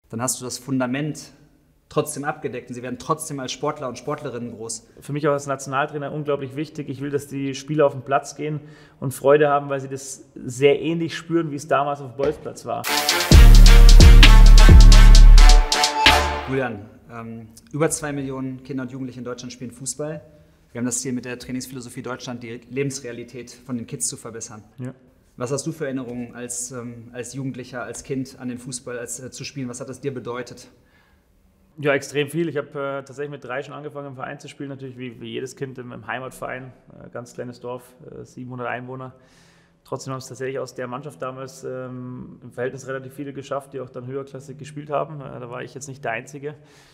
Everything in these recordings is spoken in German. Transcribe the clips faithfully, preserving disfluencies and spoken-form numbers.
dann hast du das Fundament trotzdem abgedeckt und sie werden trotzdem als Sportler und Sportlerinnen groß. Für mich auch als Nationaltrainer unglaublich wichtig. Ich will, dass die Spieler auf den Platz gehen und Freude haben, weil sie das sehr ähnlich spüren, wie es damals auf dem Bolzplatz war. Julian, ähm, über zwei Millionen Kinder und Jugendliche in Deutschland spielen Fußball. Wir haben das Ziel mit der Trainingsphilosophie Deutschland, die Lebensrealität von den Kids zu verbessern. Ja. Was hast du für Erinnerungen als, ähm, als Jugendlicher, als Kind an den Fußball als, äh, zu spielen? Was hat das dir bedeutet? Ja, extrem viel. Ich habe äh, tatsächlich mit drei schon angefangen im Verein zu spielen, natürlich wie, wie jedes Kind im, im Heimatverein, äh, ganz kleines Dorf, äh, siebenhundert Einwohner. Trotzdem haben es tatsächlich aus der Mannschaft damals ähm, im Verhältnis relativ viele geschafft, die auch dann höherklassig gespielt haben. Äh, da war ich jetzt nicht der Einzige.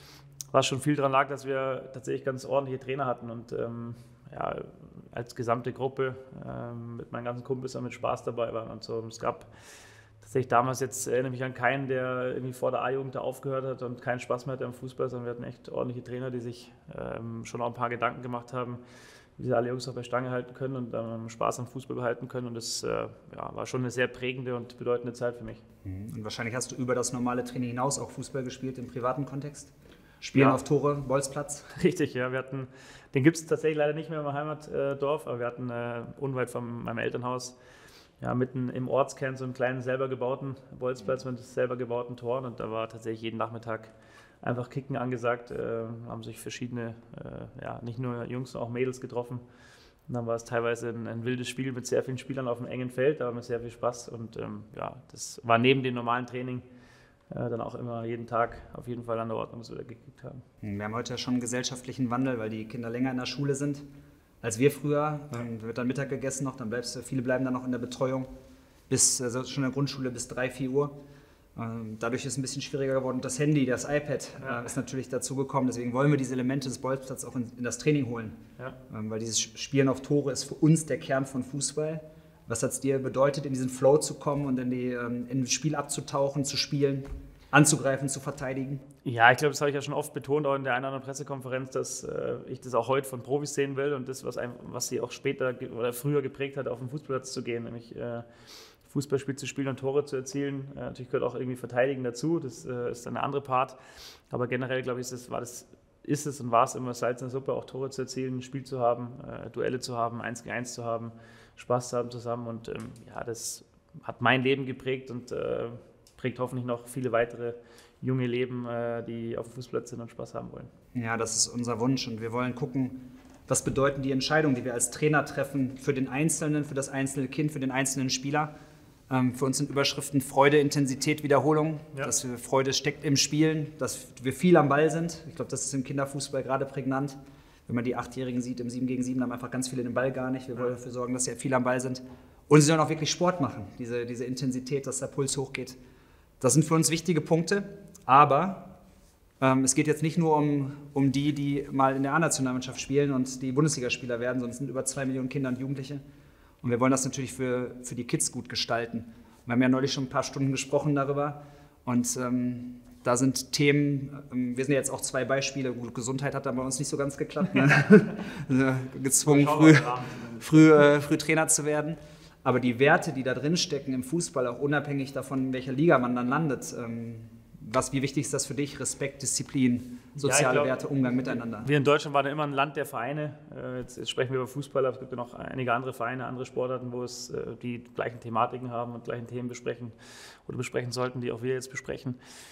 Was schon viel daran lag, dass wir tatsächlich ganz ordentliche Trainer hatten und ähm, ja, als gesamte Gruppe ähm, mit meinen ganzen Kumpels mit Spaß dabei waren und so. Und es gab tatsächlich damals, jetzt erinnere ich mich an keinen, der irgendwie vor der A-Jugend da aufgehört hat und keinen Spaß mehr hatte am Fußball, sondern wir hatten echt ordentliche Trainer, die sich ähm, schon auch ein paar Gedanken gemacht haben, wie sie alle Jungs auch bei Stange halten können und ähm, Spaß am Fußball behalten können. Und das äh, ja, war schon eine sehr prägende und bedeutende Zeit für mich. Und wahrscheinlich hast du über das normale Training hinaus auch Fußball gespielt im privaten Kontext? Spielen ja. Auf Tore, Bolzplatz? Richtig, ja. Wir hatten, den gibt es tatsächlich leider nicht mehr im Heimatdorf, aber wir hatten äh, unweit von meinem Elternhaus ja, mitten im Ortskern so einen kleinen selber gebauten Bolzplatz mit selber gebauten Toren und da war tatsächlich jeden Nachmittag einfach Kicken angesagt, äh, haben sich verschiedene, äh, ja, nicht nur Jungs, sondern auch Mädels getroffen. Und dann war es teilweise ein, ein wildes Spiel mit sehr vielen Spielern auf einem engen Feld, aber mit sehr viel Spaß und ähm, ja, das war neben dem normalen Training äh, dann auch immer jeden Tag auf jeden Fall an der Ordnung, dass wir da gekickt haben. Wir haben heute ja schon einen gesellschaftlichen Wandel, weil die Kinder länger in der Schule sind als wir früher. Ähm, wird dann Mittag gegessen noch, dann bleibst du, viele bleiben dann noch in der Betreuung bis also schon in der Grundschule bis drei, vier Uhr. Ähm, dadurch ist es ein bisschen schwieriger geworden. Das Handy, das iPad ja. äh, ist natürlich dazu gekommen. Deswegen wollen wir diese Elemente des Bolzplatzes auch in, in das Training holen. Ja. Ähm, weil dieses Spielen auf Tore ist für uns der Kern von Fußball. Was hat es dir bedeutet, in diesen Flow zu kommen und in, die, ähm, in das Spiel abzutauchen, zu spielen? Anzugreifen, zu verteidigen? Ja, ich glaube, das habe ich ja schon oft betont, auch in der einen oder anderen Pressekonferenz, dass äh, ich das auch heute von Profis sehen will und das, was, einem, was sie auch später oder früher geprägt hat, auf den Fußballplatz zu gehen, nämlich äh, Fußballspiel zu spielen und Tore zu erzielen. Äh, natürlich gehört auch irgendwie Verteidigen dazu, das äh, ist eine andere Part, aber generell, glaube ich, ist es, war das, ist es und war es immer Salz in der Suppe, auch Tore zu erzielen, ein Spiel zu haben, äh, Duelle zu haben, eins gegen eins zu haben, Spaß zu haben zusammen und ähm, ja, das hat mein Leben geprägt und äh, prägt hoffentlich noch viele weitere junge Leben, die auf dem Fußballplatz sind und Spaß haben wollen. Ja, das ist unser Wunsch und wir wollen gucken, was bedeuten die Entscheidungen, die wir als Trainer treffen für den Einzelnen, für das einzelne Kind, für den einzelnen Spieler. Für uns sind Überschriften Freude, Intensität, Wiederholung, ja. Dass wir, Freude steckt im Spielen, dass wir viel am Ball sind. Ich glaube, das ist im Kinderfußball gerade prägnant. Wenn man die Achtjährigen sieht, im sieben gegen sieben haben einfach ganz viele den Ball gar nicht. Wir wollen dafür sorgen, dass sie viel am Ball sind. Und sie sollen auch wirklich Sport machen, diese, diese Intensität, dass der Puls hochgeht. Das sind für uns wichtige Punkte, aber ähm, es geht jetzt nicht nur um, um die, die mal in der A-Nationalmannschaft spielen und die Bundesligaspieler werden, sondern es sind über zwei Millionen Kinder und Jugendliche. Und wir wollen das natürlich für, für die Kids gut gestalten. Wir haben ja neulich schon ein paar Stunden gesprochen darüber und ähm, da sind Themen, ähm, wir sind ja jetzt auch zwei Beispiele, gut, Gesundheit hat da bei uns nicht so ganz geklappt, ne? Also gezwungen, früh, früh, äh, früh Trainer zu werden. Aber die Werte, die da drin stecken im Fußball, auch unabhängig davon, in welcher Liga man dann landet, ähm, was, wie wichtig ist das für dich? Respekt, Disziplin, soziale ja, glaub, Werte, Umgang miteinander? Wir in Deutschland waren ja immer ein Land der Vereine. Äh, jetzt, jetzt sprechen wir über Fußball, aber es gibt ja noch einige andere Vereine, andere Sportarten, wo es äh, die gleichen Thematiken haben und gleichen Themen besprechen oder besprechen sollten, die auch wir jetzt besprechen.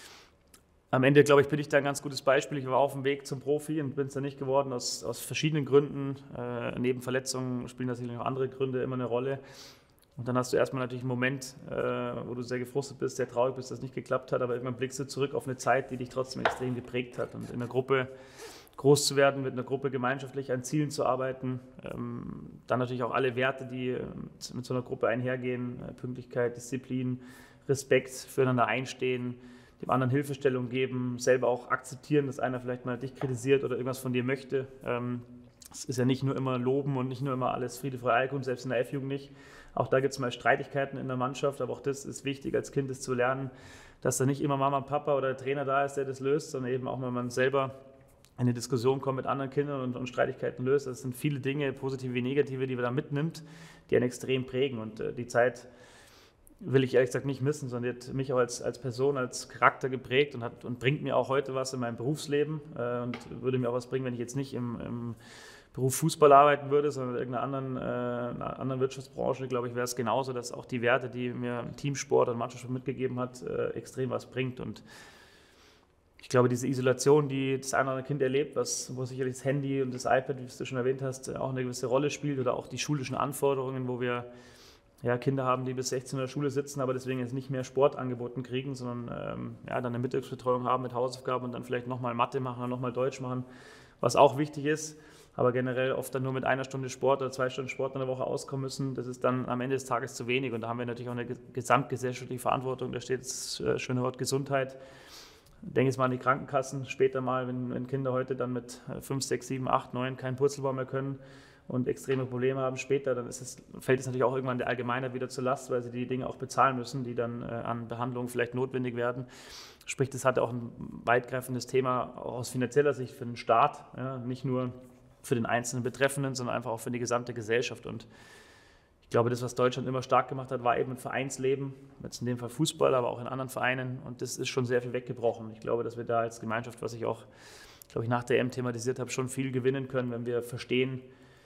Am Ende, glaube ich, bin ich da ein ganz gutes Beispiel. Ich war auf dem Weg zum Profi und bin es dann nicht geworden, aus, aus verschiedenen Gründen. Äh, neben Verletzungen spielen natürlich noch andere Gründe immer eine Rolle. Und dann hast du erstmal natürlich einen Moment, äh, wo du sehr gefrustet bist, sehr traurig bist, dass es nicht geklappt hat, aber irgendwann blickst du zurück auf eine Zeit, die dich trotzdem extrem geprägt hat. Und in einer Gruppe groß zu werden, mit einer Gruppe gemeinschaftlich an Zielen zu arbeiten, ähm, dann natürlich auch alle Werte, die äh, mit so einer Gruppe einhergehen, äh, Pünktlichkeit, Disziplin, Respekt, füreinander einstehen, dem anderen Hilfestellung geben, selber auch akzeptieren, dass einer vielleicht mal dich kritisiert oder irgendwas von dir möchte. Ähm, es ist ja nicht nur immer Loben und nicht nur immer alles Friede, Freude, Eierkuchen, selbst in der F-Jugend nicht. Auch da gibt es mal Streitigkeiten in der Mannschaft, aber auch das ist wichtig, als Kind das zu lernen, dass da nicht immer Mama, Papa oder der Trainer da ist, der das löst, sondern eben auch, wenn man selber in eine Diskussion kommt mit anderen Kindern und, und Streitigkeiten löst. Das sind viele Dinge, positive wie negative, die man da mitnimmt, die einen extrem prägen. Und äh, die Zeit will ich ehrlich gesagt nicht missen, sondern die hat mich auch als, als Person, als Charakter geprägt und, hat, und bringt mir auch heute was in meinem Berufsleben äh, und würde mir auch was bringen, wenn ich jetzt nicht im, im Beruf Fußball arbeiten würde, sondern in irgendeiner anderen, äh, einer anderen Wirtschaftsbranche, glaube ich, wäre es genauso, dass auch die Werte, die mir Teamsport und Mannschaftssport mitgegeben hat, äh, extrem was bringt. Und ich glaube, diese Isolation, die das eine oder andere Kind erlebt, was, wo sicherlich das Handy und das iPad, wie du schon erwähnt hast, auch eine gewisse Rolle spielt, oder auch die schulischen Anforderungen, wo wir ja, Kinder haben, die bis sechzehn in der Schule sitzen, aber deswegen jetzt nicht mehr Sport angeboten kriegen, sondern ähm, ja, dann eine Mittagsbetreuung haben mit Hausaufgaben und dann vielleicht nochmal Mathe machen oder nochmal Deutsch machen, was auch wichtig ist, aber generell oft dann nur mit einer Stunde Sport oder zwei Stunden Sport in der Woche auskommen müssen. Das ist dann am Ende des Tages zu wenig und da haben wir natürlich auch eine gesamtgesellschaftliche Verantwortung. Da steht das schöne Wort Gesundheit. Denke jetzt mal an die Krankenkassen, später mal, wenn, wenn Kinder heute dann mit fünf, sechs, sieben, acht, neun keinen Purzelbaum mehr können und extreme Probleme haben später, dann ist es, fällt es natürlich auch irgendwann der Allgemeinheit wieder zur Last, weil sie die Dinge auch bezahlen müssen, die dann äh, an Behandlungen vielleicht notwendig werden. Sprich, das hat auch ein weitgreifendes Thema auch aus finanzieller Sicht für den Staat, ja, nicht nur für den einzelnen Betreffenden, sondern einfach auch für die gesamte Gesellschaft. Und ich glaube, das, was Deutschland immer stark gemacht hat, war eben ein Vereinsleben, jetzt in dem Fall Fußball, aber auch in anderen Vereinen. Und das ist schon sehr viel weggebrochen. Ich glaube, dass wir da als Gemeinschaft, was ich auch, glaube ich, nach der E M thematisiert habe, schon viel gewinnen können, wenn wir verstehen,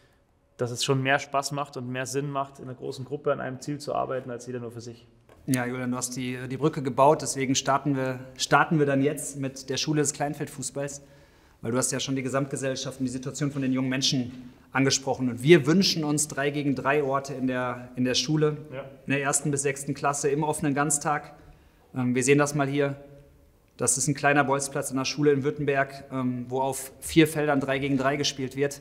dass es schon mehr Spaß macht und mehr Sinn macht, in einer großen Gruppe an einem Ziel zu arbeiten, als jeder nur für sich. Ja, Julian, du hast die, die Brücke gebaut, deswegen starten wir, starten wir dann jetzt mit der Schule des Kleinfeldfußballs. Weil du hast ja schon die Gesamtgesellschaft und die Situation von den jungen Menschen angesprochen. Und wir wünschen uns drei gegen drei Orte in der, in der Schule, ja. In der ersten bis sechsten Klasse, im offenen Ganztag. Ähm, wir sehen das mal hier. Das ist ein kleiner Bolzplatz in der Schule in Württemberg, ähm, wo auf vier Feldern drei gegen drei gespielt wird.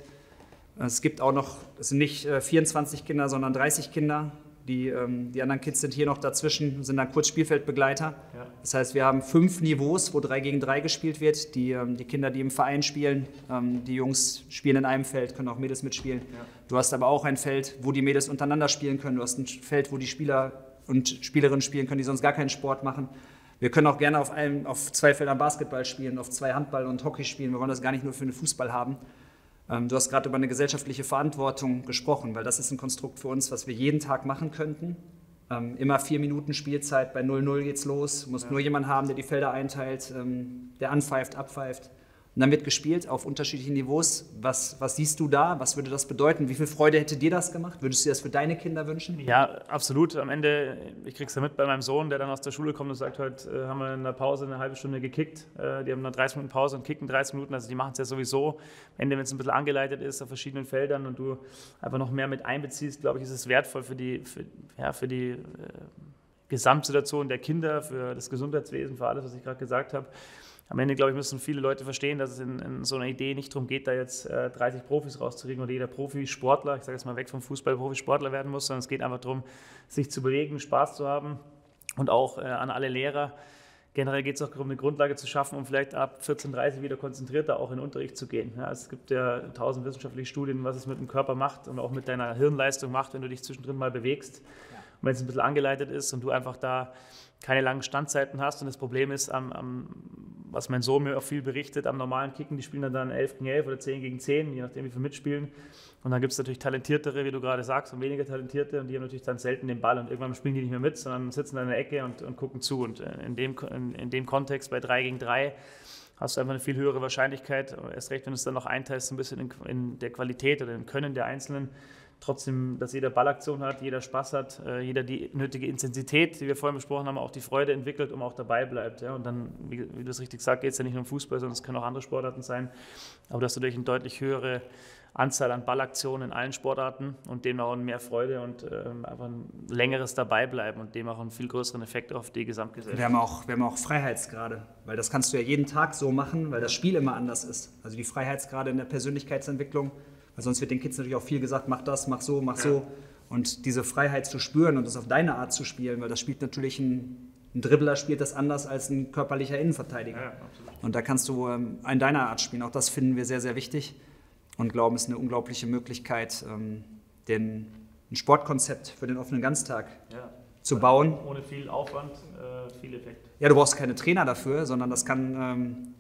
Es gibt auch noch, es sind nicht äh, vierundzwanzig Kinder, sondern dreißig Kinder. Die, ähm, die anderen Kids sind hier noch dazwischen, sind dann kurz Spielfeldbegleiter. Ja. Das heißt, wir haben fünf Niveaus, wo drei gegen drei gespielt wird. Die, ähm, die Kinder, die im Verein spielen, ähm, die Jungs spielen in einem Feld, können auch Mädels mitspielen. Ja. Du hast aber auch ein Feld, wo die Mädels untereinander spielen können. Du hast ein Feld, wo die Spieler und Spielerinnen spielen können, die sonst gar keinen Sport machen. Wir können auch gerne auf, einem, auf zwei Feldern Basketball spielen, auf zwei Handball und Hockey spielen. Wir wollen das gar nicht nur für den Fußball haben. Du hast gerade über eine gesellschaftliche Verantwortung gesprochen, weil das ist ein Konstrukt für uns, was wir jeden Tag machen könnten. Ähm, immer vier Minuten Spielzeit, bei null null geht's los. Du musst ja. nur jemanden haben, der die Felder einteilt, ähm, der anpfeift, abpfeift. Und dann wird gespielt auf unterschiedlichen Niveaus. Was, was siehst du da? Was würde das bedeuten? Wie viel Freude hätte dir das gemacht? Würdest du dir das für deine Kinder wünschen? Ja, absolut. Am Ende, ich krieg's ja mit bei meinem Sohn, der dann aus der Schule kommt und sagt, heute äh, haben wir in der Pause eine halbe Stunde gekickt. Äh, die haben dann dreißig Minuten Pause und kicken dreißig Minuten. Also die machen es ja sowieso. Am Ende, wenn es ein bisschen angeleitet ist auf verschiedenen Feldern und du einfach noch mehr mit einbeziehst, glaube ich, ist es wertvoll für die, für, ja, für die äh, Gesamtsituation der Kinder, für das Gesundheitswesen, für alles, was ich gerade gesagt habe. Am Ende, glaube ich, müssen viele Leute verstehen, dass es in, in so einer Idee nicht darum geht, da jetzt äh, dreißig Profis rauszukriegen oder jeder Profisportler, ich sage jetzt mal weg vom Fußball, Profisportler werden muss, sondern es geht einfach darum, sich zu bewegen, Spaß zu haben und auch äh, an alle Lehrer. Generell geht es auch darum, eine Grundlage zu schaffen, um vielleicht ab vierzehn Uhr dreißig wieder konzentrierter auch in den Unterricht zu gehen. Ja, es gibt ja tausend wissenschaftliche Studien, was es mit dem Körper macht und auch mit deiner Hirnleistung macht, wenn du dich zwischendrin mal bewegst. Ja. Und wenn es ein bisschen angeleitet ist und du einfach da keine langen Standzeiten hast. Und das Problem ist, am, am, was mein Sohn mir auch viel berichtet, am normalen Kicken, die spielen dann, dann elf gegen elf oder zehn gegen zehn, je nachdem wie viel mitspielen. Und dann gibt es natürlich Talentiertere, wie du gerade sagst, und weniger Talentierte. Und die haben natürlich dann selten den Ball. Und irgendwann spielen die nicht mehr mit, sondern sitzen dann in der Ecke und, und gucken zu. Und in dem, in, in dem Kontext bei drei gegen drei hast du einfach eine viel höhere Wahrscheinlichkeit, erst recht, wenn du es dann noch einteilst, ein bisschen in, in der Qualität oder im Können der Einzelnen. Trotzdem, dass jeder Ballaktion hat, jeder Spaß hat, äh, jeder die nötige Intensität, die wir vorhin besprochen haben, auch die Freude entwickelt, um auch dabei bleibt. Ja? Und dann, wie, wie du es richtig sagst, geht es ja nicht nur um Fußball, sondern es können auch andere Sportarten sein. Aber dass du durch eine deutlich höhere Anzahl an Ballaktionen in allen Sportarten und dem auch mehr Freude und äh, einfach ein längeres Dabeibleiben und dem auch einen viel größeren Effekt auf die Gesamtgesellschaft. Wir haben auch, wir haben auch Freiheitsgrade, weil das kannst du ja jeden Tag so machen, weil das Spiel immer anders ist. Also die Freiheitsgrade in der Persönlichkeitsentwicklung. Weil sonst wird den Kids natürlich auch viel gesagt, mach das, mach so, mach ja. so. Und diese Freiheit zu spüren und das auf deine Art zu spielen, weil das spielt natürlich ein, ein Dribbler spielt das anders als ein körperlicher Innenverteidiger. Ja, und da kannst du ähm, in deiner Art spielen. Auch das finden wir sehr, sehr wichtig und glauben, es ist eine unglaubliche Möglichkeit, ähm, den, ein Sportkonzept für den offenen Ganztag ja. zu bauen. Ohne viel Aufwand, äh, viel Effekt. Ja, du brauchst keine Trainer dafür, sondern das kann... Ähm,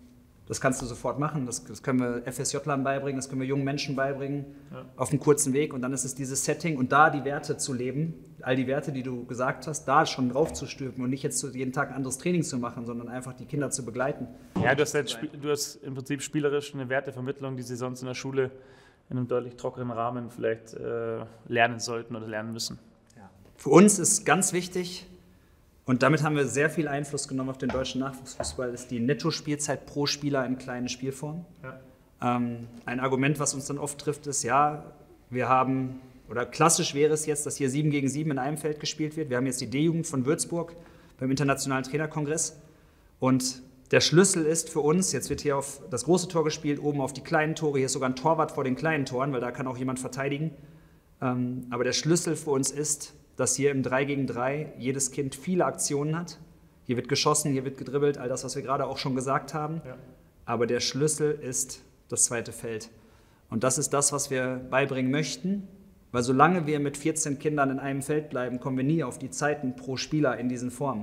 Das kannst du sofort machen. Das, das können wir F S J-Lern beibringen, das können wir jungen Menschen beibringen, ja. auf einem kurzen Weg. Und dann ist es dieses Setting und da die Werte zu leben, all die Werte, die du gesagt hast, da schon drauf zu stülpen und nicht jetzt jeden Tag ein anderes Training zu machen, sondern einfach die Kinder zu begleiten. Ja, du hast, halt, du hast im Prinzip spielerisch eine Wertevermittlung, die sie sonst in der Schule in einem deutlich trockenen Rahmen vielleicht äh, lernen sollten oder lernen müssen. Ja. Für uns ist ganz wichtig, und damit haben wir sehr viel Einfluss genommen auf den deutschen Nachwuchsfußball, ist die Netto-Spielzeit pro Spieler in kleinen Spielformen. Ja. Ähm, ein Argument, was uns dann oft trifft, ist, ja, wir haben, oder klassisch wäre es jetzt, dass hier sieben gegen sieben in einem Feld gespielt wird. Wir haben jetzt die D-Jugend von Würzburg beim Internationalen Trainerkongress. Und der Schlüssel ist für uns, jetzt wird hier auf das große Tor gespielt, oben auf die kleinen Tore, hier ist sogar ein Torwart vor den kleinen Toren, weil da kann auch jemand verteidigen. Ähm, aber der Schlüssel für uns ist, dass hier im drei gegen drei jedes Kind viele Aktionen hat. Hier wird geschossen, hier wird gedribbelt, all das, was wir gerade auch schon gesagt haben. Ja. Aber der Schlüssel ist das zweite Feld. Und das ist das, was wir beibringen möchten, weil solange wir mit vierzehn Kindern in einem Feld bleiben, kommen wir nie auf die Zeiten pro Spieler in diesen Formen.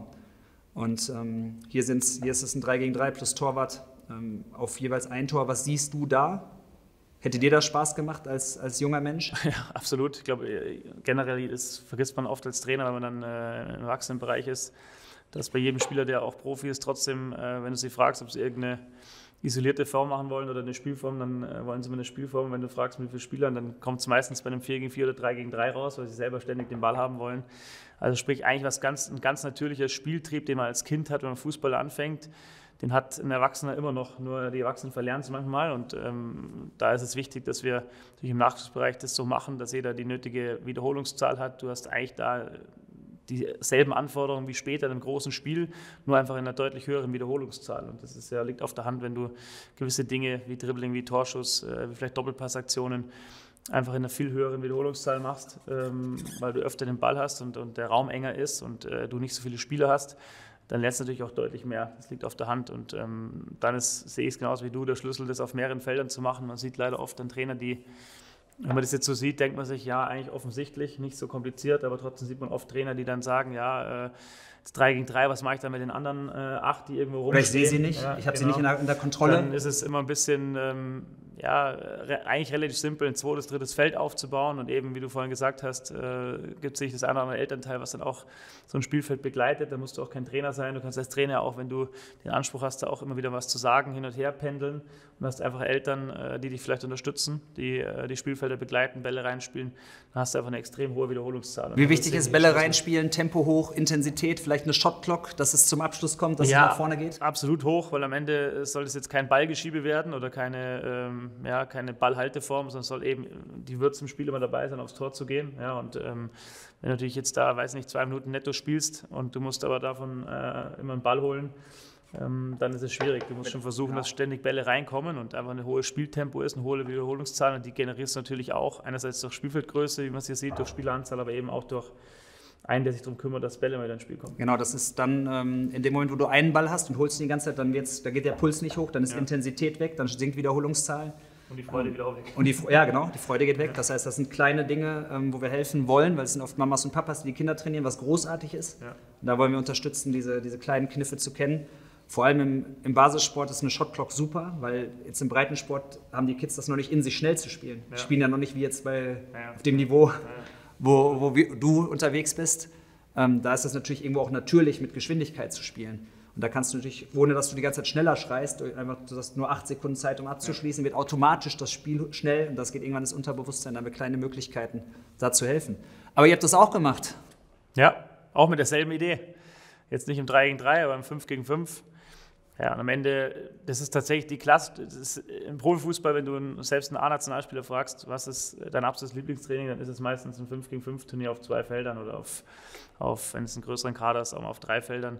Und ähm, hier, sind's, hier ist es ein drei gegen drei plus Torwart ähm, auf jeweils ein Tor. Was siehst du da? Hätte dir das Spaß gemacht als, als junger Mensch? Ja, absolut. Ich glaube, generell, das vergisst man oft als Trainer, wenn man dann äh, im Erwachsenenbereich ist, dass bei jedem Spieler, der auch Profi ist, trotzdem, äh, wenn du sie fragst, ob sie irgendeine isolierte Form machen wollen oder eine Spielform, dann äh, wollen sie immer eine Spielform. Wenn du fragst, mit wie vielen Spielern, dann kommt es meistens bei einem vier gegen vier oder drei gegen drei raus, weil sie selber ständig den Ball haben wollen. Also sprich, eigentlich was ganz, ein ganz natürlicher Spieltrieb, den man als Kind hat, wenn man Fußball anfängt. Den hat ein Erwachsener immer noch, nur die Erwachsenen verlernen es manchmal. Und ähm, da ist es wichtig, dass wir natürlich im Nachwuchsbereich das so machen, dass jeder die nötige Wiederholungszahl hat. Du hast eigentlich da dieselben Anforderungen wie später im großen Spiel, nur einfach in einer deutlich höheren Wiederholungszahl. Und das ist ja, liegt auf der Hand, wenn du gewisse Dinge wie Dribbling, wie Torschuss, äh, wie vielleicht Doppelpassaktionen einfach in einer viel höheren Wiederholungszahl machst, ähm, weil du öfter den Ball hast und, und der Raum enger ist und äh, du nicht so viele Spieler hast. Dann lernst du natürlich auch deutlich mehr. Das liegt auf der Hand. Und ähm, dann ist, sehe ich es genauso wie du, der Schlüssel, das auf mehreren Feldern zu machen. Man sieht leider oft dann Trainer, die, wenn man das jetzt so sieht, denkt man sich, ja, eigentlich offensichtlich, nicht so kompliziert, aber trotzdem sieht man oft Trainer, die dann sagen, ja, äh, jetzt drei gegen drei, was mache ich dann mit den anderen äh, acht, die irgendwo rumstehen? Oder ich sehe sie nicht, ja, ich habe genau. sie nicht in der, in der Kontrolle. Dann ist es immer ein bisschen, ähm, ja, re- eigentlich relativ simpel, ein zweites, drittes Feld aufzubauen und eben, wie du vorhin gesagt hast, äh, gibt es sich das eine oder andere Elternteil, was dann auch so ein Spielfeld begleitet. Da musst du auch kein Trainer sein. Du kannst als Trainer auch, wenn du den Anspruch hast, da auch immer wieder was zu sagen, hin und her pendeln und hast einfach Eltern, äh, die dich vielleicht unterstützen, die äh, die Spielfelder begleiten, Bälle reinspielen. Dann hast du einfach eine extrem hohe Wiederholungszahl. Und wie wichtig ist Bälle reinspielen, Tempo hoch, Intensität, vielleicht eine Shotclock, dass es zum Abschluss kommt, dass ja, es nach vorne geht? Absolut hoch, weil am Ende soll es jetzt kein Ballgeschiebe werden oder keine, ähm, ja, keine Ballhalteform, sondern es soll eben die Würze im Spiel immer dabei sein, aufs Tor zu gehen. Ja, und ähm, wenn du natürlich jetzt da, weiß nicht, zwei Minuten netto spielst und du musst aber davon äh, immer einen Ball holen, ähm, dann ist es schwierig. Du musst schon versuchen, ja. dass ständig Bälle reinkommen und einfach ein hohes Spieltempo ist, eine hohe Wiederholungszahl und die generierst du natürlich auch, einerseits durch Spielfeldgröße, wie man es hier sieht, durch Spieleranzahl, aber eben auch durch einen, der sich darum kümmert, dass Bälle mal ins Spiel kommen. Genau, das ist dann ähm, in dem Moment, wo du einen Ball hast und holst ihn die ganze Zeit, dann wird's, da geht der Puls nicht hoch, dann ist ja. Intensität weg, dann sinkt Wiederholungszahl. Und die Freude geht auch weg. Und die, ja, genau, die Freude geht weg. Das heißt, das sind kleine Dinge, ähm, wo wir helfen wollen, weil es sind oft Mamas und Papas, die die Kinder trainieren, was großartig ist. Ja. Und da wollen wir unterstützen, diese, diese kleinen Kniffe zu kennen. Vor allem im, im Basissport ist eine Shotclock super, weil jetzt im Breitensport haben die Kids das noch nicht in sich, schnell zu spielen. Die ja. spielen ja noch nicht wie jetzt bei, ja. auf dem Niveau, ja. wo, wo wir, du unterwegs bist. Ähm, da ist es natürlich irgendwo auch natürlich, mit Geschwindigkeit zu spielen. Und da kannst du natürlich, ohne dass du die ganze Zeit schneller schreist, einfach, du hast nur acht Sekunden Zeit, um abzuschließen, wird automatisch das Spiel schnell und das geht irgendwann ins Unterbewusstsein, da haben wir kleine Möglichkeiten, da zu helfen. Aber ihr habt das auch gemacht. Ja, auch mit derselben Idee. Jetzt nicht im drei gegen drei, aber im fünf gegen fünf. Ja, und am Ende, das ist tatsächlich die Klasse, das ist im Profifußball, wenn du selbst einen A-Nationalspieler fragst, was ist dein absolutes Lieblingstraining, dann ist es meistens ein fünf gegen fünf Turnier auf zwei Feldern oder auf, auf wenn es einen größeren Kader ist, auch mal auf drei Feldern.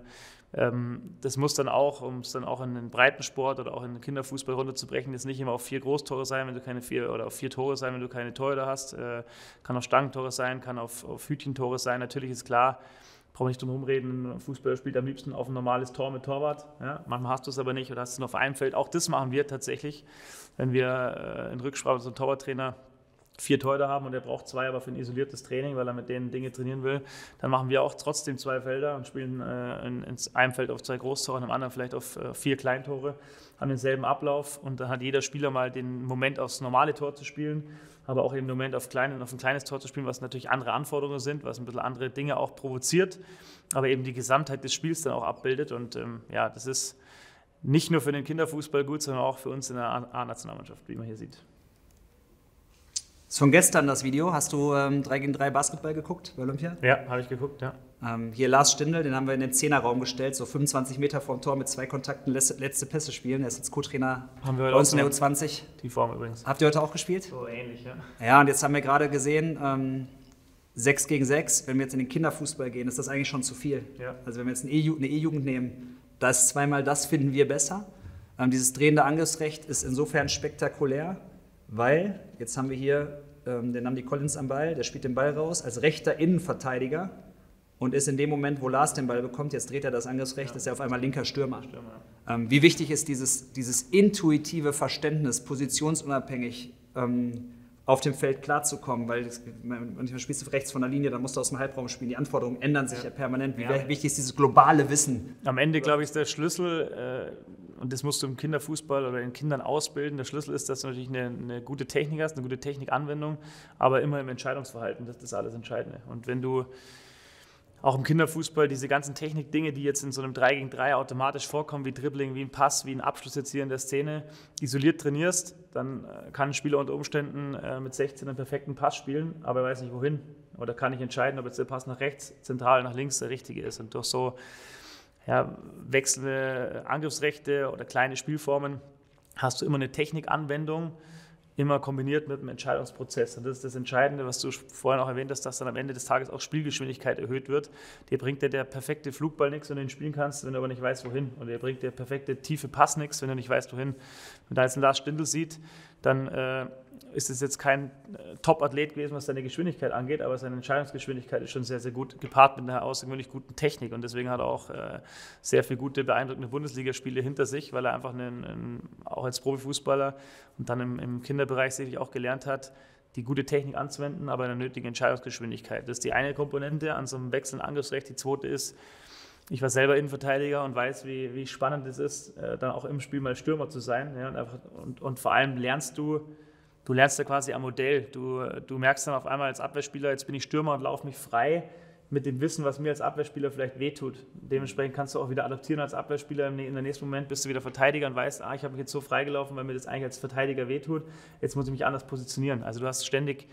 Das muss dann auch, um es dann auch in den Breitensport oder auch in den Kinderfußball runterzubrechen, jetzt nicht immer auf vier Großtore sein, wenn du keine vier oder auf vier Tore sein, wenn du keine Torhüter hast. Kann auf Stangentore sein, kann auf, auf Hütchentore sein. Natürlich ist klar, brauche nicht drum herum reden, ein Fußballer spielt am liebsten auf ein normales Tor mit Torwart. Ja, manchmal hast du es aber nicht oder hast es nur auf einem Feld. Auch das machen wir tatsächlich, wenn wir in Rücksprache mit unserem Torwarttrainer vier Torhüter haben und er braucht zwei, aber für ein isoliertes Training, weil er mit denen Dinge trainieren will, dann machen wir auch trotzdem zwei Felder und spielen äh, in, in einem Feld auf zwei Großtore, in einem anderen vielleicht auf äh, vier Kleintore, haben denselben Ablauf und dann hat jeder Spieler mal den Moment aufs normale Tor zu spielen, aber auch den Moment auf, klein, auf ein kleines Tor zu spielen, was natürlich andere Anforderungen sind, was ein bisschen andere Dinge auch provoziert, aber eben die Gesamtheit des Spiels dann auch abbildet und ähm, ja, das ist nicht nur für den Kinderfußball gut, sondern auch für uns in der A-Nationalmannschaft, wie man hier sieht. Das ist von gestern das Video. Hast du ähm, drei gegen drei Basketball geguckt bei Olympia? Ja, habe ich geguckt, ja. Ähm, hier Lars Stindl, den haben wir in den Zehnerraum gestellt, so fünfundzwanzig Meter vorm Tor mit zwei Kontakten letzte, letzte Pässe spielen. Er ist jetzt Co-Trainer Haben wir bei uns in der auch U zwanzig. Die Form übrigens. Habt ihr heute auch gespielt? So ähnlich, ja. Ja, und jetzt haben wir gerade gesehen, ähm, sechs gegen sechs. Wenn wir jetzt in den Kinderfußball gehen, ist das eigentlich schon zu viel. Ja. Also wenn wir jetzt eine E-Jugend nehmen, da ist zweimal das, finden wir besser. Ähm, dieses drehende Angriffsrecht ist insofern spektakulär, weil jetzt haben wir hier ähm, den Namdi Collins am Ball, der spielt den Ball raus als rechter Innenverteidiger und ist in dem Moment, wo Lars den Ball bekommt, jetzt dreht er das Angriffsrecht, ja. ist er auf einmal linker Stürmer. Stürmer. Ähm, wie wichtig ist dieses, dieses intuitive Verständnis, positionsunabhängig ähm, auf dem Feld klarzukommen, weil das, manchmal spielst du rechts von der Linie, dann musst du aus dem Halbraum spielen, die Anforderungen ändern sich ja, ja permanent. Wie ja. wichtig ist dieses globale Wissen? Am Ende, glaube ich, ist der Schlüssel, äh, und das musst du im Kinderfußball oder den Kindern ausbilden, der Schlüssel ist, dass du natürlich eine, eine gute Technik hast, eine gute Technikanwendung, aber immer im Entscheidungsverhalten, das ist das alles Entscheidende. Und wenn du auch im Kinderfußball diese ganzen Technikdinge, die jetzt in so einem drei gegen drei automatisch vorkommen, wie Dribbling, wie ein Pass, wie ein Abschluss jetzt hier in der Szene, isoliert trainierst, dann kann ein Spieler unter Umständen mit sechzehn einen perfekten Pass spielen, aber er weiß nicht wohin. Oder kann nicht entscheiden, ob jetzt der Pass nach rechts, zentral nach links der richtige ist. Und durch so ja, wechselnde Angriffsrechte oder kleine Spielformen hast du immer eine Technikanwendung, immer kombiniert mit einem Entscheidungsprozess. Und das ist das Entscheidende, was du vorhin auch erwähnt hast, dass dann am Ende des Tages auch Spielgeschwindigkeit erhöht wird. Dir bringt dir der perfekte Flugball nichts, wenn du ihn spielen kannst, wenn du aber nicht weißt, wohin. Und dir bringt der perfekte tiefe Pass nichts, wenn du nicht weißt, wohin. Wenn da jetzt ein Lars Stindl sieht, dann äh, ist es jetzt kein äh, Top-Athlet gewesen, was seine Geschwindigkeit angeht, aber seine Entscheidungsgeschwindigkeit ist schon sehr, sehr gut gepaart mit einer außergewöhnlich guten Technik. Und deswegen hat er auch äh, sehr viele gute, beeindruckende Bundesligaspiele hinter sich, weil er einfach einen, einen, auch als Profifußballer und dann im, im Kinderbereich sicherlich auch gelernt hat, die gute Technik anzuwenden, aber eine nötige Entscheidungsgeschwindigkeit. Das ist die eine Komponente an so einem wechselnden Angriffsrecht. Die zweite ist, ich war selber Innenverteidiger und weiß, wie, wie spannend es ist, äh, dann auch im Spiel mal Stürmer zu sein. Ja, und, einfach, und, und vor allem lernst du, du lernst ja quasi am Modell. Du, du merkst dann auf einmal als Abwehrspieler, jetzt bin ich Stürmer und laufe mich frei mit dem Wissen, was mir als Abwehrspieler vielleicht wehtut. Dementsprechend kannst du auch wieder adaptieren als Abwehrspieler. In der nächsten Moment bist du wieder Verteidiger und weißt, ah, ich habe mich jetzt so freigelaufen, weil mir das eigentlich als Verteidiger wehtut. Jetzt muss ich mich anders positionieren. Also du hast ständig...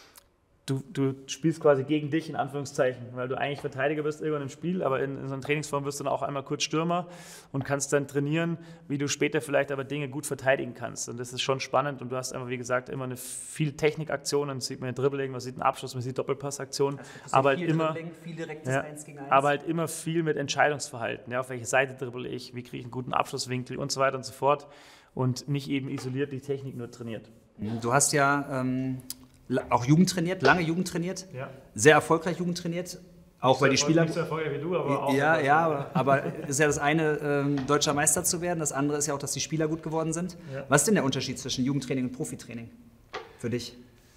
Du, du spielst quasi gegen dich, in Anführungszeichen, weil du eigentlich Verteidiger bist irgendwann im Spiel, aber in, in so einer Trainingsform wirst du dann auch einmal kurz Stürmer und kannst dann trainieren, wie du später vielleicht aber Dinge gut verteidigen kannst. Und das ist schon spannend und du hast einfach, wie gesagt, immer eine viel Technikaktionen, sieht man Dribbling, man sieht einen Abschluss, man sieht Doppelpassaktionen, also aber, halt immer, ja, eins gegen eins. aber halt immer viel mit Entscheidungsverhalten. Ja, auf welche Seite dribble ich, wie kriege ich einen guten Abschlusswinkel und so weiter und so fort und nicht eben isoliert die Technik nur trainiert. Du hast ja... Ähm auch Jugend trainiert, lange Jugend trainiert, ja. sehr erfolgreich Jugend trainiert, auch weil die Spieler... Nicht so erfolgreich wie du, aber auch... Ja, ja, aber, aber ist ja das eine, ähm, deutscher Meister zu werden, das andere ist ja auch, dass die Spieler gut geworden sind. Ja. Was ist denn der Unterschied zwischen Jugendtraining und Profitraining für dich?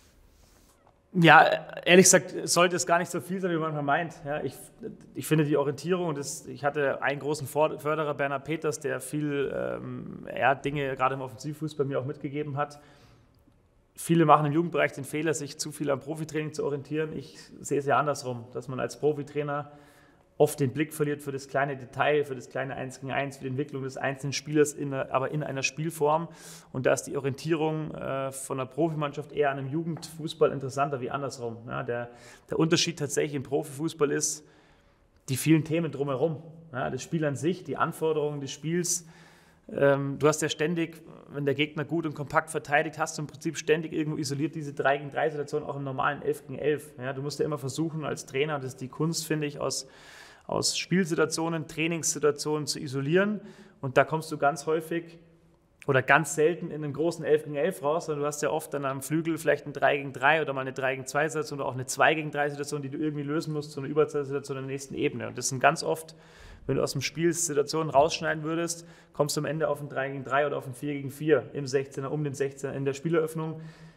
Ja, ehrlich gesagt sollte es gar nicht so viel sein, wie man meint. Ja, ich, ich finde die Orientierung, das, ich hatte einen großen Förderer, Bernhard Peters, der viel ähm, ja, Dinge gerade im Offensivfußball mir auch mitgegeben hat. Viele machen im Jugendbereich den Fehler, sich zu viel am Profitraining zu orientieren. Ich sehe es ja andersrum, dass man als Profitrainer oft den Blick verliert für das kleine Detail, für das kleine eins gegen eins, für die Entwicklung des einzelnen Spielers, in einer, aber in einer Spielform. Und da ist die Orientierung äh, von der Profimannschaft eher an einem Jugendfußball interessanter wie andersrum. Ja, der, der Unterschied tatsächlich im Profifußball ist die vielen Themen drumherum. Ja, das Spiel an sich, die Anforderungen des Spiels. Ähm, du hast ja ständig, wenn der Gegner gut und kompakt verteidigt, hast du im Prinzip ständig irgendwo isoliert diese drei gegen drei Situation, auch im normalen elf gegen elf. Ja, du musst ja immer versuchen als Trainer, das ist die Kunst, finde ich, aus, aus Spielsituationen, Trainingssituationen zu isolieren. Und da kommst du ganz häufig oder ganz selten in einen großen elf gegen elf raus, sondern du hast ja oft dann am Flügel vielleicht ein drei gegen drei oder mal eine drei gegen zwei Situation oder auch eine zwei gegen drei Situation, die du irgendwie lösen musst, so eine Überzahlsituation in der nächsten Ebene. Und das sind ganz oft... Wenn du aus dem Spiel Situationen rausschneiden würdest, kommst du am Ende auf ein drei gegen drei oder auf ein vier gegen vier im sechzehner, um den sechzehner in der Spieleröffnung.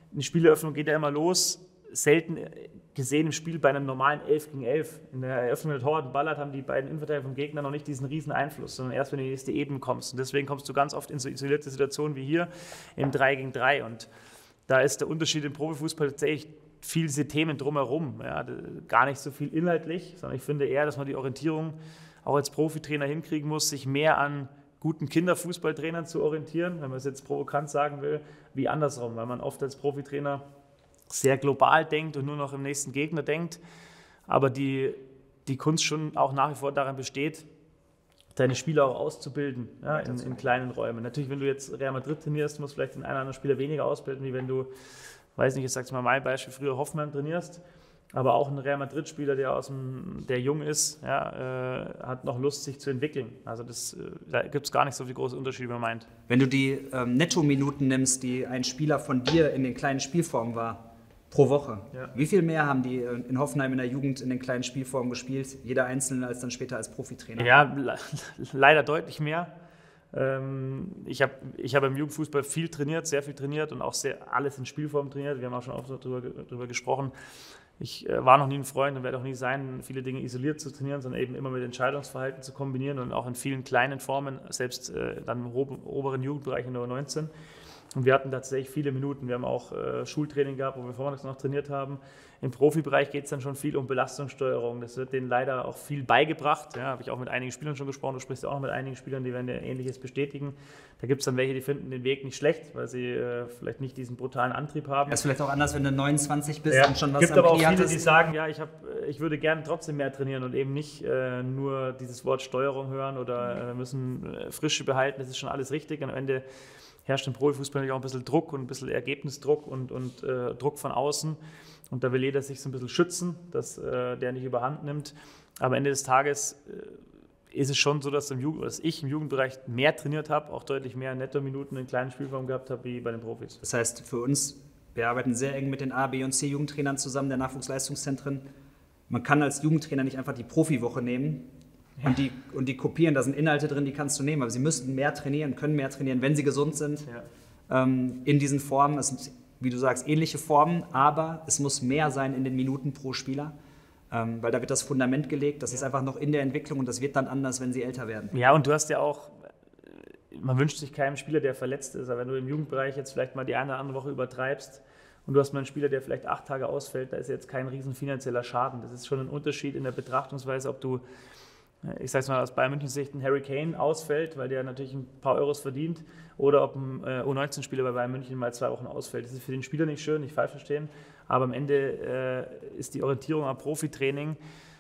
eine Spieleröffnung geht ja immer los, selten gesehen im Spiel bei einem normalen elf gegen elf. In der Eröffnung der Torwart und Ballert haben die beiden Innenverteidiger vom Gegner noch nicht diesen riesen Einfluss, sondern erst, wenn du in die nächste Ebene kommst. Und deswegen kommst du ganz oft in so isolierte Situationen wie hier im drei gegen drei. Und da ist der Unterschied im Profifußball tatsächlich viel diese Themen drumherum. Ja, gar nicht so viel inhaltlich, sondern ich finde eher, dass man die Orientierung auch als Profitrainer hinkriegen muss, sich mehr an guten Kinderfußballtrainern zu orientieren, wenn man es jetzt provokant sagen will, wie andersrum, weil man oft als Profitrainer sehr global denkt und nur noch im nächsten Gegner denkt, aber die, die Kunst schon auch nach wie vor darin besteht, deine Spieler auch auszubilden, ja, in, in kleinen Räumen. Natürlich, wenn du jetzt Real Madrid trainierst, musst du vielleicht den einen oder anderen Spieler weniger ausbilden, wie wenn du, weiß nicht, ich sag's mal mein Beispiel, früher Hoffenheim trainierst, aber auch ein Real Madrid-Spieler, der, aus dem, der jung ist, ja, äh, hat noch Lust, sich zu entwickeln. Also das, äh, da gibt es gar nicht so viel große Unterschiede, wie man meint. Wenn du die ähm, Netto-Minuten nimmst, die ein Spieler von dir in den kleinen Spielformen war, pro Woche, ja. Wie viel mehr haben die in Hoffenheim in der Jugend in den kleinen Spielformen gespielt, jeder Einzelne als dann später als Profitrainer? Ja, le leider deutlich mehr. Ähm, ich habe ich hab im Jugendfußball viel trainiert, sehr viel trainiert und auch sehr, alles in Spielform trainiert. Wir haben auch schon oft darüber, darüber gesprochen. Ich äh, war noch nie ein Freund und werde auch nie sein, viele Dinge isoliert zu trainieren, sondern eben immer mit Entscheidungsverhalten zu kombinieren und auch in vielen kleinen Formen, selbst äh, dann im oberen Jugendbereich in der U neunzehn. Und wir hatten tatsächlich viele Minuten. Wir haben auch äh, Schultraining gehabt, wo wir vormittags noch trainiert haben. Im Profibereich geht es dann schon viel um Belastungssteuerung. Das wird denen leider auch viel beigebracht. Ja, habe ich auch mit einigen Spielern schon gesprochen. Du sprichst ja auch noch mit einigen Spielern, die werden dir Ähnliches bestätigen. Da gibt es dann welche, die finden den Weg nicht schlecht, weil sie äh, vielleicht nicht diesen brutalen Antrieb haben. Das ist vielleicht auch anders, wenn du neunundzwanzig bist ja, und schon was gibt am aber auch Knie viele, hattest. die sagen, ja, ich, hab, ich würde gerne trotzdem mehr trainieren und eben nicht äh, nur dieses Wort Steuerung hören oder äh, wir müssen äh, Frische behalten. Das ist schon alles richtig. Und am Ende herrscht im Profifußball natürlich auch ein bisschen Druck und ein bisschen Ergebnisdruck und, und äh, Druck von außen. Und da will jeder sich so ein bisschen schützen, dass äh, der nicht überhand nimmt. Aber am Ende des Tages äh, ist es schon so, dass, im Jugend, dass ich im Jugendbereich mehr trainiert habe, auch deutlich mehr Netto-Minuten in kleinen Spielformen gehabt habe, wie bei den Profis. Das heißt, für uns, wir arbeiten sehr eng mit den A, B und C Jugendtrainern zusammen, der Nachwuchsleistungszentren. Man kann als Jugendtrainer nicht einfach die Profiwoche nehmen, Und die, und die kopieren, da sind Inhalte drin, die kannst du nehmen. Aber sie müssten mehr trainieren, können mehr trainieren, wenn sie gesund sind. Ja. Ähm, in diesen Formen, es sind, wie du sagst, ähnliche Formen, aber es muss mehr sein in den Minuten pro Spieler. Ähm, weil da wird das Fundament gelegt, das ja. ist einfach noch in der Entwicklung und das wird dann anders, wenn sie älter werden. Ja, und du hast ja auch, man wünscht sich keinem Spieler, der verletzt ist, aber wenn du im Jugendbereich jetzt vielleicht mal die eine oder andere Woche übertreibst und du hast mal einen Spieler, der vielleicht acht Tage ausfällt, da ist jetzt kein riesen finanzieller Schaden. Das ist schon ein Unterschied in der Betrachtungsweise, ob du, ich sage es mal aus Bayern München Sicht, ein Harry Kane ausfällt, weil der natürlich ein paar Euros verdient, oder ob ein äh, U neunzehn Spieler bei Bayern München mal zwei Wochen ausfällt. Das ist für den Spieler nicht schön, nicht falsch verstehen, aber am Ende äh, ist die Orientierung am Profitraining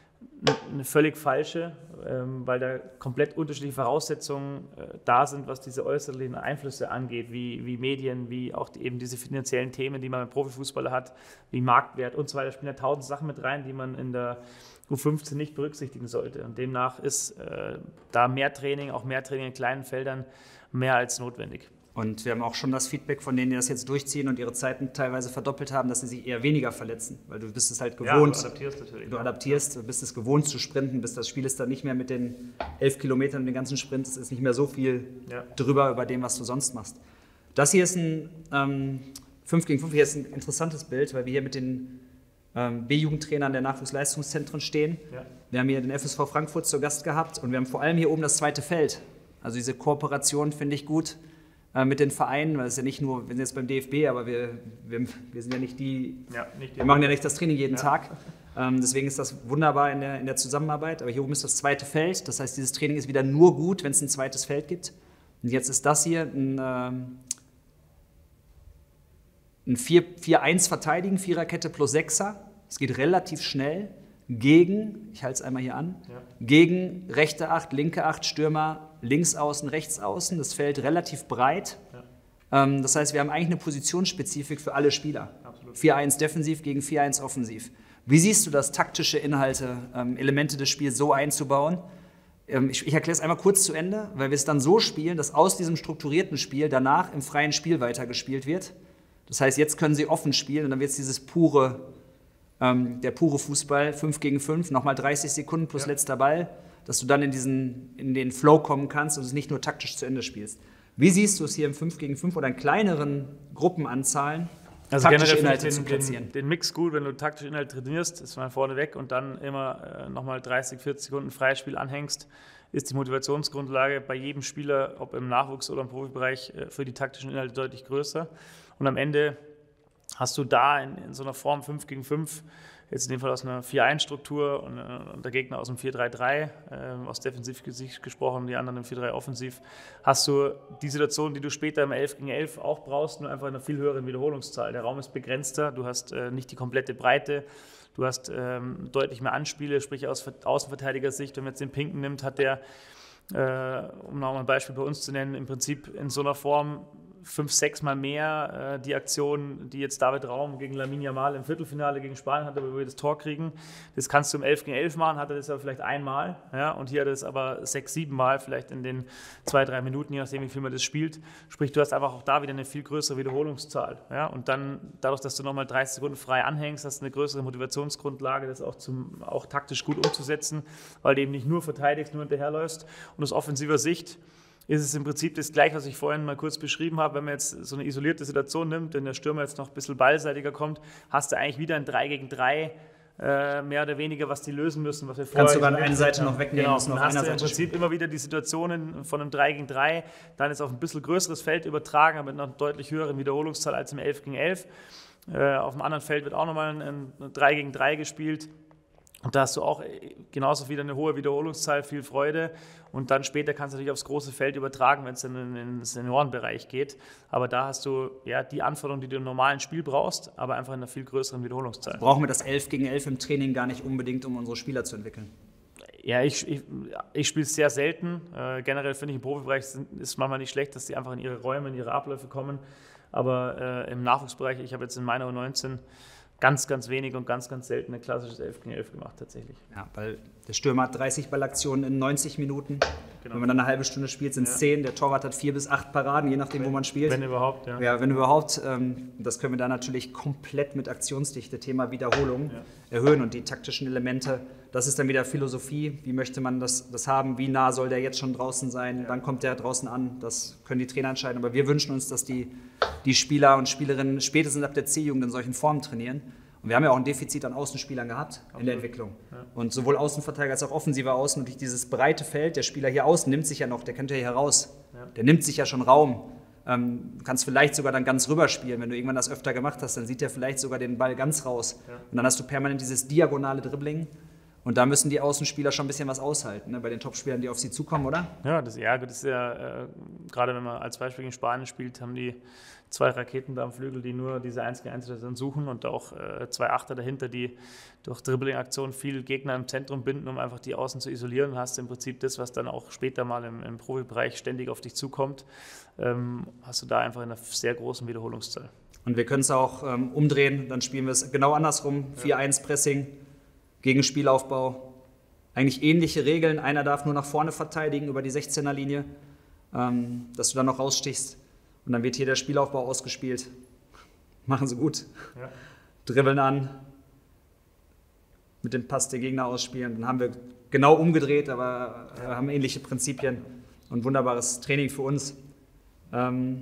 eine völlig falsche, ähm, weil da komplett unterschiedliche Voraussetzungen äh, da sind, was diese äußerlichen Einflüsse angeht, wie, wie Medien, wie auch die, eben diese finanziellen Themen, die man mit Profifußballer hat, wie Marktwert und so weiter, spielen ja tausend Sachen mit rein, die man in der U fünfzehn nicht berücksichtigen sollte. Und demnach ist äh, da mehr Training, auch mehr Training in kleinen Feldern, mehr als notwendig. Und wir haben auch schon das Feedback von denen, die das jetzt durchziehen und ihre Zeiten teilweise verdoppelt haben, dass sie sich eher weniger verletzen, weil du bist es halt gewohnt. Ja, du adaptierst natürlich. Du adaptierst, du bist es gewohnt zu sprinten, bis das Spiel ist dann nicht mehr mit den elf Kilometern und den ganzen Sprint, es ist nicht mehr so viel ja. drüber über dem, was du sonst machst. Das hier ist ein ähm, fünf gegen fünf, hier ist ein interessantes Bild, weil wir hier mit den ähm, B-Jugendtrainern der Nachwuchsleistungszentren stehen. Ja. Wir haben hier den F S V Frankfurt zu Gast gehabt und wir haben vor allem hier oben das zweite Feld. Also diese Kooperation finde ich gut mit den Vereinen, weil es ja nicht nur, wir sind jetzt beim D F B, aber wir, wir, wir sind ja nicht die, ja, nicht die wir machen ja nicht das Training jeden ja. Tag. Ähm, deswegen ist das wunderbar in der, in der Zusammenarbeit. Aber hier oben ist das zweite Feld. Das heißt, dieses Training ist wieder nur gut, wenn es ein zweites Feld gibt. Und jetzt ist das hier ein, ähm, ein vier eins verteidigen, Viererkette plus Sechser. Es geht relativ schnell gegen, ich halte es einmal hier an, ja. gegen rechte Acht, linke Acht, Stürmer, links außen, rechts außen. Das Feld relativ breit. Ja. Ähm, das heißt, wir haben eigentlich eine Positionsspezifik für alle Spieler. vier eins defensiv gegen vier eins offensiv. Wie siehst du das, taktische Inhalte, ähm, Elemente des Spiels so einzubauen? Ähm, ich ich erkläre es einmal kurz zu Ende, weil wir es dann so spielen, dass aus diesem strukturierten Spiel danach im freien Spiel weitergespielt wird. Das heißt, jetzt können sie offen spielen und dann wird es dieses pure, ähm, der pure Fußball, fünf gegen fünf, nochmal dreißig Sekunden plus ja. letzter Ball, dass du dann in, diesen, in den Flow kommen kannst und es nicht nur taktisch zu Ende spielst. Wie siehst du es hier im fünf gegen fünf oder in kleineren Gruppenanzahlen, Also taktische generell Inhalte den, zu platzieren. Den, den Mix gut, wenn du taktische Inhalte trainierst, ist mal vorne weg und dann immer äh, nochmal dreißig, vierzig Sekunden Freispiel anhängst, ist die Motivationsgrundlage bei jedem Spieler, ob im Nachwuchs oder im Profibereich, äh, für die taktischen Inhalte deutlich größer. Und am Ende hast du da in, in so einer Form fünf gegen fünf, jetzt in dem Fall aus einer vier eins Struktur und, und der Gegner aus einem vier drei drei, äh, aus Defensivsicht gesprochen, die anderen im vier drei offensiv, hast du die Situation, die du später im elf gegen elf auch brauchst, nur einfach in einer viel höheren Wiederholungszahl. Der Raum ist begrenzter, du hast äh, nicht die komplette Breite, du hast ähm, deutlich mehr Anspiele, sprich aus Außenverteidigersicht, wenn man jetzt den Pinken nimmt, hat der, äh, um nochmal ein Beispiel bei uns zu nennen, im Prinzip in so einer Form fünf, sechs Mal mehr äh, die Aktion, die jetzt David Raum gegen Lamine Yamal im Viertelfinale gegen Spanien hatte, wo wir das Tor kriegen. Das kannst du im elf gegen elf machen, hat er das aber vielleicht einmal. Ja, und hier hat er es aber sechs, sieben Mal, vielleicht in den zwei, drei Minuten, je nachdem, wie viel man das spielt. Sprich, du hast einfach auch da wieder eine viel größere Wiederholungszahl. Ja, und dann, dadurch, dass du nochmal dreißig Sekunden frei anhängst, hast du eine größere Motivationsgrundlage, das auch, zum, auch taktisch gut umzusetzen, weil du eben nicht nur verteidigst, nur hinterherläufst. Und aus offensiver Sicht ist es im Prinzip das Gleiche, was ich vorhin mal kurz beschrieben habe. Wenn man jetzt so eine isolierte Situation nimmt, wenn der Stürmer jetzt noch ein bisschen ballseitiger kommt, hast du eigentlich wieder ein drei gegen drei, äh, mehr oder weniger, was die lösen müssen. Was wir Kannst du sogar eine Seite noch wegnehmen. Genau, müssen dann auf hast einer du im Seite Prinzip spielen. immer wieder die Situationen von einem drei gegen drei, dann ist auf ein bisschen größeres Feld übertragen, mit einer deutlich höheren Wiederholungszahl als im elf gegen elf. Äh, auf dem anderen Feld wird auch nochmal ein, ein drei gegen drei gespielt. Und da hast du auch genauso wieder eine hohe Wiederholungszahl, viel Freude. Und dann später kannst du natürlich aufs große Feld übertragen, wenn es dann in den Seniorenbereich geht. Aber da hast du ja die Anforderungen, die du im normalen Spiel brauchst, aber einfach in einer viel größeren Wiederholungszahl. Brauchen wir das elf gegen elf im Training gar nicht unbedingt, um unsere Spieler zu entwickeln? Ja, ich, ich, ich spiele es sehr selten. Äh, generell finde ich im Profibereich ist es manchmal nicht schlecht, dass die einfach in ihre Räume, in ihre Abläufe kommen. Aber äh, im Nachwuchsbereich, ich habe jetzt in meiner U neunzehn ganz, ganz wenig und ganz, ganz selten ein klassisches elf gegen elf gemacht tatsächlich. Ja, weil der Stürmer hat dreißig Ballaktionen in neunzig Minuten. Genau. Wenn man dann eine halbe Stunde spielt, sind es Ja. zehn. Der Torwart hat vier bis acht Paraden, je nachdem, wenn, wo man spielt. Wenn überhaupt, ja. Ja, wenn überhaupt. Ähm, das können wir da natürlich komplett mit Aktionsdichte, Thema Wiederholung, Ja. erhöhen. Und die taktischen Elemente, das ist dann wieder Philosophie. Wie möchte man das, das haben? Wie nah soll der jetzt schon draußen sein? Wann kommt der draußen an? Das können die Trainer entscheiden. Aber wir wünschen uns, dass die, die Spieler und Spielerinnen spätestens ab der C-Jugend in solchen Formen trainieren. Und wir haben ja auch ein Defizit an Außenspielern gehabt Absolut. in der Entwicklung. Ja. Und sowohl Außenverteidiger als auch offensiver Außen. Und durch dieses breite Feld, der Spieler hier außen nimmt sich ja noch, der könnte ja hier raus. Ja. Der nimmt sich ja schon Raum. Ähm, du kannst vielleicht sogar dann ganz rüber spielen. Wenn du irgendwann das öfter gemacht hast, dann sieht der vielleicht sogar den Ball ganz raus. Ja. Und dann hast du permanent dieses diagonale Dribbling. Und da müssen die Außenspieler schon ein bisschen was aushalten, ne? Bei den Topspielern, die auf sie zukommen, oder? Ja, das, ja, das ist ja, äh, gerade wenn man als Beispiel gegen Spanien spielt, haben die zwei Raketen da am Flügel, die nur diese eins gegen eins Situationen suchen und auch äh, zwei Achter dahinter, die durch Dribbling-Aktionen viel Gegner im Zentrum binden, um einfach die Außen zu isolieren. Hast du im Prinzip das, was dann auch später mal im, im Profibereich ständig auf dich zukommt, ähm, hast du da einfach in einer sehr großen Wiederholungszahl. Und wir können es auch ähm, umdrehen, dann spielen wir es genau andersrum, vier eins Pressing. Gegen Spielaufbau, eigentlich ähnliche Regeln. Einer darf nur nach vorne verteidigen über die sechzehner Linie, ähm, dass du dann noch rausstichst. Und dann wird hier der Spielaufbau ausgespielt. Machen sie gut. Ja. Dribbeln an, mit dem Pass der Gegner ausspielen. Dann haben wir genau umgedreht, aber ja. haben ähnliche Prinzipien. Und wunderbares Training für uns. Ähm,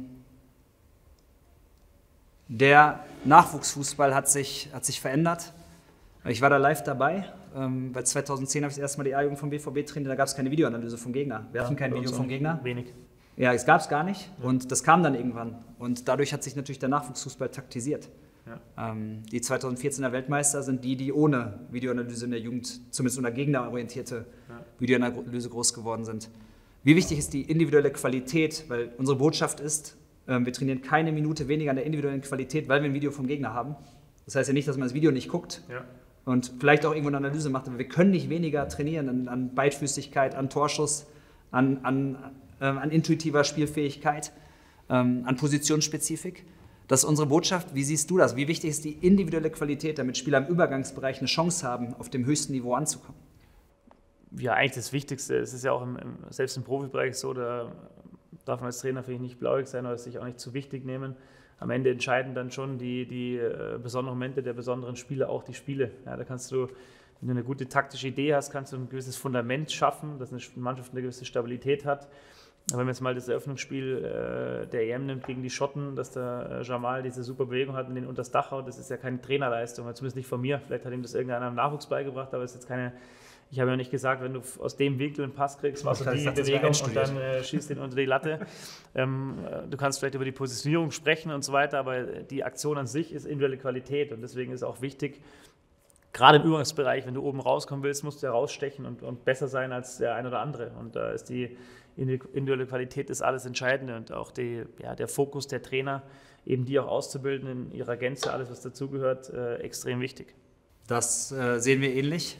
der Nachwuchsfußball hat sich, hat sich verändert. Ich war da live dabei, ähm, weil zweitausendzehn habe ich das erste Mal die A-Jugend vom B V B trainiert, da gab es keine Videoanalyse vom Gegner. Wir hatten kein Video vom Gegner. Wenig. Ja, es gab es gar nicht und das kam dann irgendwann. Und dadurch hat sich natürlich der Nachwuchsfußball taktisiert. Ja. Ähm, die zweitausendvierzehner Weltmeister sind die, die ohne Videoanalyse in der Jugend, zumindest unter gegnerorientierte ja. Videoanalyse groß geworden sind. Wie wichtig ist die individuelle Qualität? Weil unsere Botschaft ist, ähm, wir trainieren keine Minute weniger an der individuellen Qualität, weil wir ein Video vom Gegner haben. Das heißt ja nicht, dass man das Video nicht guckt. Ja. Und vielleicht auch irgendwo eine Analyse macht, aber wir können nicht weniger trainieren an, an Beidfüßigkeit, an Torschuss, an, an, ähm, an intuitiver Spielfähigkeit, ähm, an Positionsspezifik. Das ist unsere Botschaft. Wie siehst du das? Wie wichtig ist die individuelle Qualität, damit Spieler im Übergangsbereich eine Chance haben, auf dem höchsten Niveau anzukommen? Ja, eigentlich das Wichtigste. Es ist ja auch im, im, selbst im Profibereich so, da darf man als Trainer vielleicht nicht blauig sein oder es sich auch nicht zu wichtig nehmen. Am Ende entscheiden dann schon die, die äh, besonderen Momente der besonderen Spieler auch die Spiele. Ja, da kannst du, wenn du eine gute taktische Idee hast, kannst du ein gewisses Fundament schaffen, dass eine Mannschaft eine gewisse Stabilität hat. wenn man jetzt mal das Eröffnungsspiel äh, der E M nimmt gegen die Schotten, dass der äh, Jamal diese super Bewegung hat und den unter das Dach haut, das ist ja keine Trainerleistung, zumindest nicht von mir. Vielleicht hat ihm das irgendeiner im Nachwuchs beigebracht, aber es ist jetzt keine. Ich habe ja nicht gesagt, wenn du aus dem Winkel einen Pass kriegst, machst du die dachte, Bewegung und dann äh, schießt ihn unter die Latte. ähm, du kannst vielleicht über die Positionierung sprechen und so weiter, aber die Aktion an sich ist individuelle Qualität und deswegen ist auch wichtig, gerade im Übungsbereich, wenn du oben rauskommen willst, musst du ja rausstechen und, und besser sein als der ein oder andere. Und da ist die individuelle Qualität ist alles Entscheidende und auch die, ja, der Fokus der Trainer, eben die auch auszubilden in ihrer Gänze, alles was dazugehört, äh, extrem wichtig. Das äh, sehen wir ähnlich.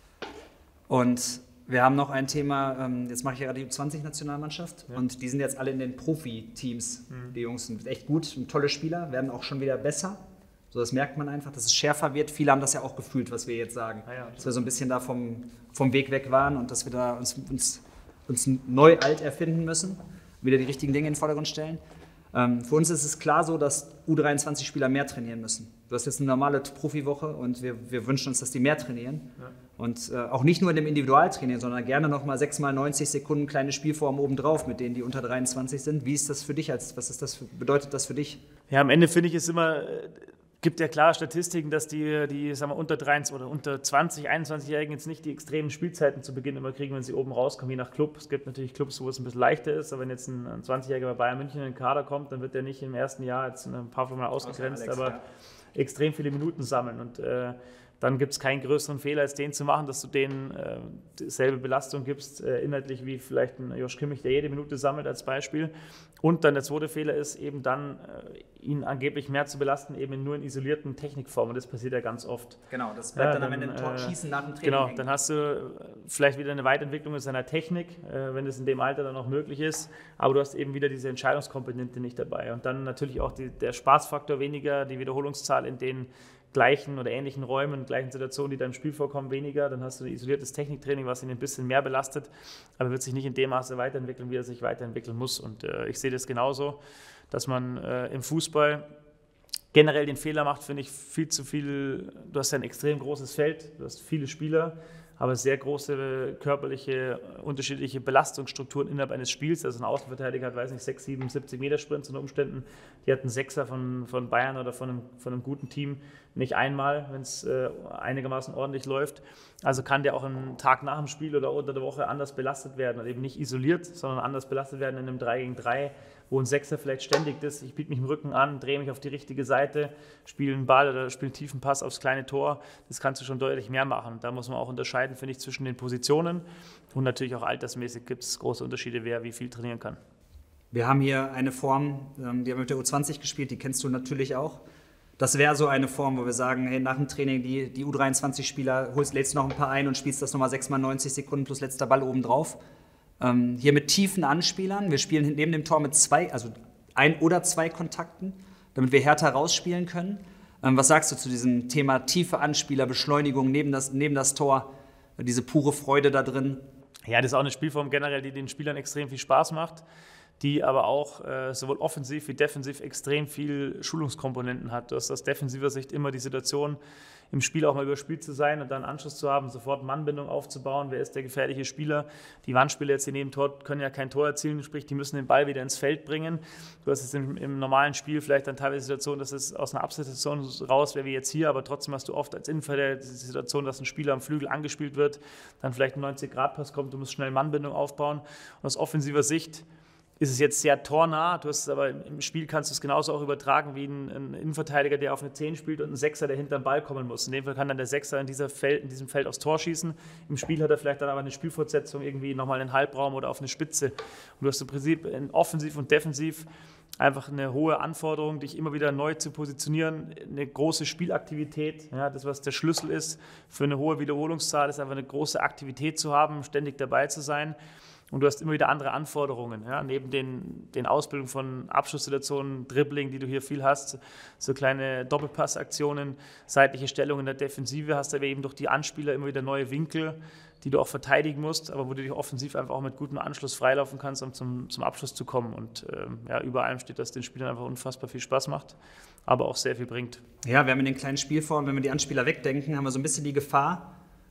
Und wir haben noch ein Thema, ähm, jetzt mache ich ja gerade die U zwanzig-Nationalmannschaft ja. und die sind jetzt alle in den Profi-Teams. Mhm. Die Jungs sind echt gut, sind tolle Spieler, werden auch schon wieder besser. So, das merkt man einfach, dass es schärfer wird. Viele haben das ja auch gefühlt, was wir jetzt sagen. Ah ja, dass wir so ein bisschen da vom, vom Weg weg waren und dass wir da uns, uns, uns neu alt erfinden müssen, wieder die richtigen Dinge in den Vordergrund stellen. Ähm, für uns ist es klar so, dass U dreiundzwanzig-Spieler mehr trainieren müssen. Du hast jetzt eine normale Profiwoche und wir, wir wünschen uns, dass die mehr trainieren. Ja. Und äh, auch nicht nur in dem Individualtraining, sondern gerne nochmal sechs mal neunzig Sekunden kleine Spielformen obendrauf, mit denen die unter dreiundzwanzig sind. Wie ist das für dich? Als, was ist das für, bedeutet das für dich? Ja, am Ende finde ich es immer... Äh, gibt ja klare Statistiken, dass die, die sagen wir, unter dreiundzwanzig oder unter zwanzig, einundzwanzigjährigen jetzt nicht die extremen Spielzeiten zu Beginn immer kriegen, wenn sie oben rauskommen, je nach Club. Es gibt natürlich Clubs, wo es ein bisschen leichter ist, aber wenn jetzt ein, ein zwanzigjähriger bei Bayern München in den Kader kommt, dann wird der nicht im ersten Jahr jetzt ein paar Mal ausgegrenzt, Alex, aber ja. extrem viele Minuten sammeln und äh, dann gibt es keinen größeren Fehler, als den zu machen, dass du denen äh, dieselbe Belastung gibst, äh, inhaltlich wie vielleicht ein Josh Kimmich, der jede Minute sammelt als Beispiel. Und dann der zweite Fehler ist eben dann, äh, ihn angeblich mehr zu belasten, eben nur in isolierten Technikformen. Das passiert ja ganz oft. Genau, das bleibt ja, dann, dann am Ende im Tor äh, schießen nach dem Training. Genau, hängen. Dann hast du vielleicht wieder eine Weiterentwicklung in seiner Technik, äh, wenn es in dem Alter dann auch möglich ist. Aber du hast eben wieder diese Entscheidungskomponente nicht dabei. Und dann natürlich auch die, der Spaßfaktor weniger, die Wiederholungszahl in den gleichen oder ähnlichen Räumen, gleichen Situationen, die da im Spiel vorkommen, weniger. Dann hast du ein isoliertes Techniktraining, was ihn ein bisschen mehr belastet, aber wird sich nicht in dem Maße weiterentwickeln, wie er sich weiterentwickeln muss. Und äh, ich sehe das genauso, dass man äh, im Fußball generell den Fehler macht, finde ich, viel zu viel. Du hast ja ein extrem großes Feld, du hast viele Spieler, aber sehr große körperliche, unterschiedliche Belastungsstrukturen innerhalb eines Spiels. Also ein Außenverteidiger hat, weiß nicht, sechs, sieben, siebzig Meter Sprints unter Umständen. Die hat einen Sechser von, von Bayern oder von einem, von einem guten Team nicht einmal, wenn es äh, einigermaßen ordentlich läuft. Also kann der auch einen Tag nach dem Spiel oder unter der Woche anders belastet werden und eben nicht isoliert, sondern anders belastet werden in einem drei gegen drei, wo ein Sechser vielleicht ständig ist. Ich biete mich im Rücken an, drehe mich auf die richtige Seite, spiele einen Ball oder spiele einen tiefen Pass aufs kleine Tor. Das kannst du schon deutlich mehr machen. Da muss man auch unterscheiden, finde ich, zwischen den Positionen und natürlich auch altersmäßig gibt es große Unterschiede, wer wie viel trainieren kann. Wir haben hier eine Form, die haben wir mit der U zwanzig gespielt, die kennst du natürlich auch. Das wäre so eine Form, wo wir sagen, hey, nach dem Training, die, die U dreiundzwanzig-Spieler, holst, lädst noch ein paar ein und spielst das nochmal sechs mal neunzig Sekunden plus letzter Ball obendrauf. Ähm, hier mit tiefen Anspielern. Wir spielen neben dem Tor mit zwei, also ein oder zwei Kontakten, damit wir härter rausspielen können. Ähm, was sagst du zu diesem Thema tiefe Anspieler, Beschleunigung neben das, neben das Tor, diese pure Freude da drin? Ja, das ist auch eine Spielform generell, die den Spielern extrem viel Spaß macht, die aber auch äh, sowohl offensiv wie defensiv extrem viel Schulungskomponenten hat. Du hast aus defensiver Sicht immer die Situation, im Spiel auch mal überspielt zu sein und dann Anschluss zu haben, sofort Mannbindung aufzubauen. Wer ist der gefährliche Spieler? Die Wandspieler jetzt hier neben Tor können ja kein Tor erzielen, sprich, die müssen den Ball wieder ins Feld bringen. Du hast jetzt im, im normalen Spiel vielleicht dann teilweise die Situation, dass es aus einer Abseitssituation raus wäre wie jetzt hier, aber trotzdem hast du oft als Innenverteidiger die Situation, dass ein Spieler am Flügel angespielt wird, dann vielleicht ein neunzig-Grad-Pass kommt, du musst schnell Mannbindung aufbauen. Und aus offensiver Sicht ist es jetzt sehr tornah, du hast es aber im Spiel kannst du es genauso auch übertragen wie ein, ein Innenverteidiger, der auf eine zehn spielt und ein Sechser, der hinterm Ball kommen muss. In dem Fall kann dann der Sechser in, dieser Feld, in diesem Feld aufs Tor schießen. Im Spiel hat er vielleicht dann aber eine Spielfortsetzung irgendwie nochmal in den Halbraum oder auf eine Spitze. Und du hast im Prinzip in offensiv und defensiv einfach eine hohe Anforderung, dich immer wieder neu zu positionieren, eine große Spielaktivität. Ja, das, was der Schlüssel ist für eine hohe Wiederholungszahl, ist einfach eine große Aktivität zu haben, ständig dabei zu sein. Und du hast immer wieder andere Anforderungen, ja, neben den, den Ausbildungen von Abschlusssituationen, Dribbling, die du hier viel hast, so kleine Doppelpassaktionen, seitliche Stellungen in der Defensive, hast du aber eben durch die Anspieler immer wieder neue Winkel, die du auch verteidigen musst, aber wo du dich offensiv einfach auch mit gutem Anschluss freilaufen kannst, um zum, zum Abschluss zu kommen. Und ähm, ja, über allem steht, dass den Spielern einfach unfassbar viel Spaß macht, aber auch sehr viel bringt. Ja, wir haben in den kleinen Spielformen, wenn wir die Anspieler wegdenken, haben wir so ein bisschen die Gefahr,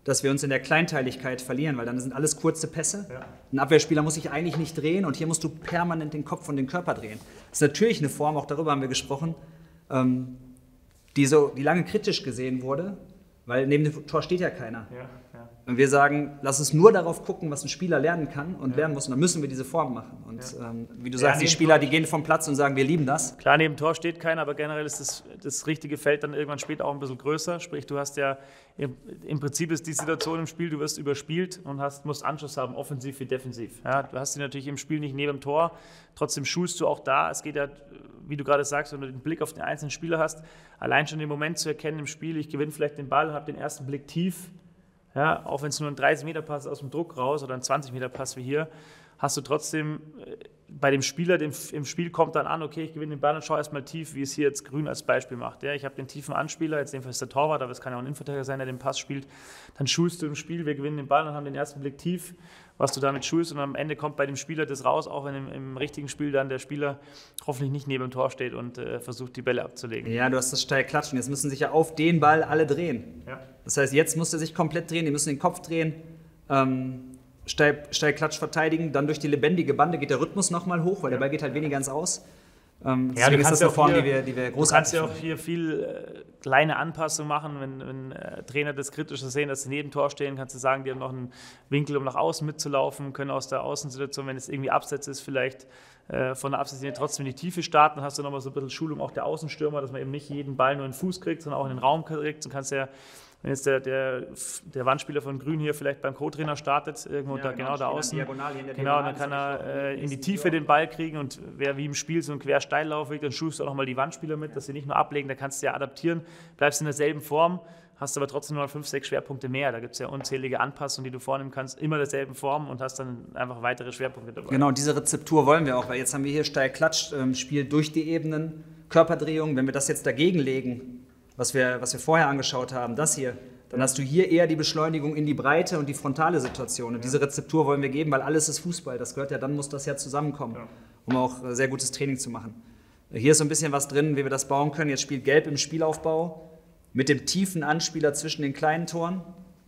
dass wir uns in der Kleinteiligkeit verlieren, weil dann sind alles kurze Pässe. Ja. Ein Abwehrspieler muss sich eigentlich nicht drehen und hier musst du permanent den Kopf und den Körper drehen. Das ist natürlich eine Form, auch darüber haben wir gesprochen, ähm, die, so, die lange kritisch gesehen wurde, weil neben dem Tor steht ja keiner. Ja, ja. Und wir sagen, lass uns nur darauf gucken, was ein Spieler lernen kann und Ja. lernen muss. Und dann müssen wir diese Form machen. Und Ja. ähm, wie du Ja, sagst, die neben Spieler, Tor- die gehen vom Platz und sagen, wir lieben das. Klar, neben Tor steht keiner, aber generell ist das, das richtige Feld dann irgendwann später auch ein bisschen größer. Sprich, du hast ja, im, im Prinzip ist die Situation im Spiel, du wirst überspielt und hast, musst Anschluss haben, offensiv wie defensiv. Ja, du hast sie natürlich im Spiel nicht neben dem Tor, trotzdem schulst du auch da. Es geht ja, wie du gerade sagst, wenn du den Blick auf den einzelnen Spieler hast, allein schon den Moment zu erkennen im Spiel, ich gewinne vielleicht den Ball und habe den ersten Blick tief. Ja, auch wenn es nur ein dreißig Meter Pass ist aus dem Druck raus oder ein zwanzig Meter Pass wie hier, hast du trotzdem äh, bei dem Spieler, dem, im Spiel kommt dann an, okay, ich gewinne den Ball und schaue erstmal tief, wie es hier jetzt Grün als Beispiel macht. Ja, ich habe den tiefen Anspieler, jetzt in dem Fall ist der Torwart, aber es kann ja auch ein Innenverteidiger sein, der den Pass spielt. Dann schulst du im Spiel, wir gewinnen den Ball und haben den ersten Blick tief, was du damit schulst und am Ende kommt bei dem Spieler das raus, auch wenn im, im richtigen Spiel dann der Spieler hoffentlich nicht neben dem Tor steht und äh, versucht, die Bälle abzulegen. Ja, du hast das steil klatschen. Jetzt müssen sich ja auf den Ball alle drehen. Ja. Das heißt, jetzt muss er sich komplett drehen, die müssen den Kopf drehen, ähm, steil, steil klatsch verteidigen, dann durch die lebendige Bande geht der Rhythmus nochmal hoch, weil der Ball geht halt weniger ins Aus. Ähm, Ja, deswegen du ist das kannst ja eine auch Form, hier- die wir, die wir Du großartig kannst ja auch finden. hier viel äh, kleine Anpassungen machen, wenn, wenn äh, Trainer das Kritische sehen, dass sie neben Tor stehen, kannst du sagen, die haben noch einen Winkel, um nach außen mitzulaufen, können aus der Außensituation, wenn es irgendwie abseits ist, vielleicht äh, von der Abseitslinie trotzdem in die Tiefe starten, dann hast du nochmal so ein bisschen Schulung auch der Außenstürmer, dass man eben nicht jeden Ball nur in den Fuß kriegt, sondern auch in den Raum kriegt. Und kannst ja, wenn jetzt der, der, der Wandspieler von Grün hier vielleicht beim Co-Trainer startet, irgendwo Ja, da, genau, genau da spielen dann außen, diagonal hier in der genau, Diagonale, dann kann das hab ich er auch äh, im in die nächsten Tiefe Tor. den Ball kriegen und wer wie im Spiel so einen Quersteillauf kriegt, dann schulst du auch nochmal die Wandspieler mit, dass sie nicht nur ablegen, da kannst du ja adaptieren, bleibst in derselben Form, hast aber trotzdem noch fünf, sechs Schwerpunkte mehr. Da gibt es ja unzählige Anpassungen, die du vornehmen kannst, immer derselben Form und hast dann einfach weitere Schwerpunkte dabei. Genau, diese Rezeptur wollen wir auch, weil jetzt haben wir hier steil klatsch, ähm, Spiel durch die Ebenen, Körperdrehung. Wenn wir das jetzt dagegen legen, was wir, was wir vorher angeschaut haben, das hier, dann hast du hier eher die Beschleunigung in die Breite und die frontale Situation. Und diese Rezeptur wollen wir geben, weil alles ist Fußball. Das gehört ja, dann muss das ja zusammenkommen, Ja. um auch äh, sehr gutes Training zu machen. Hier ist so ein bisschen was drin, wie wir das bauen können. Jetzt spielt Gelb im Spielaufbau mit dem tiefen Anspieler zwischen den kleinen Toren.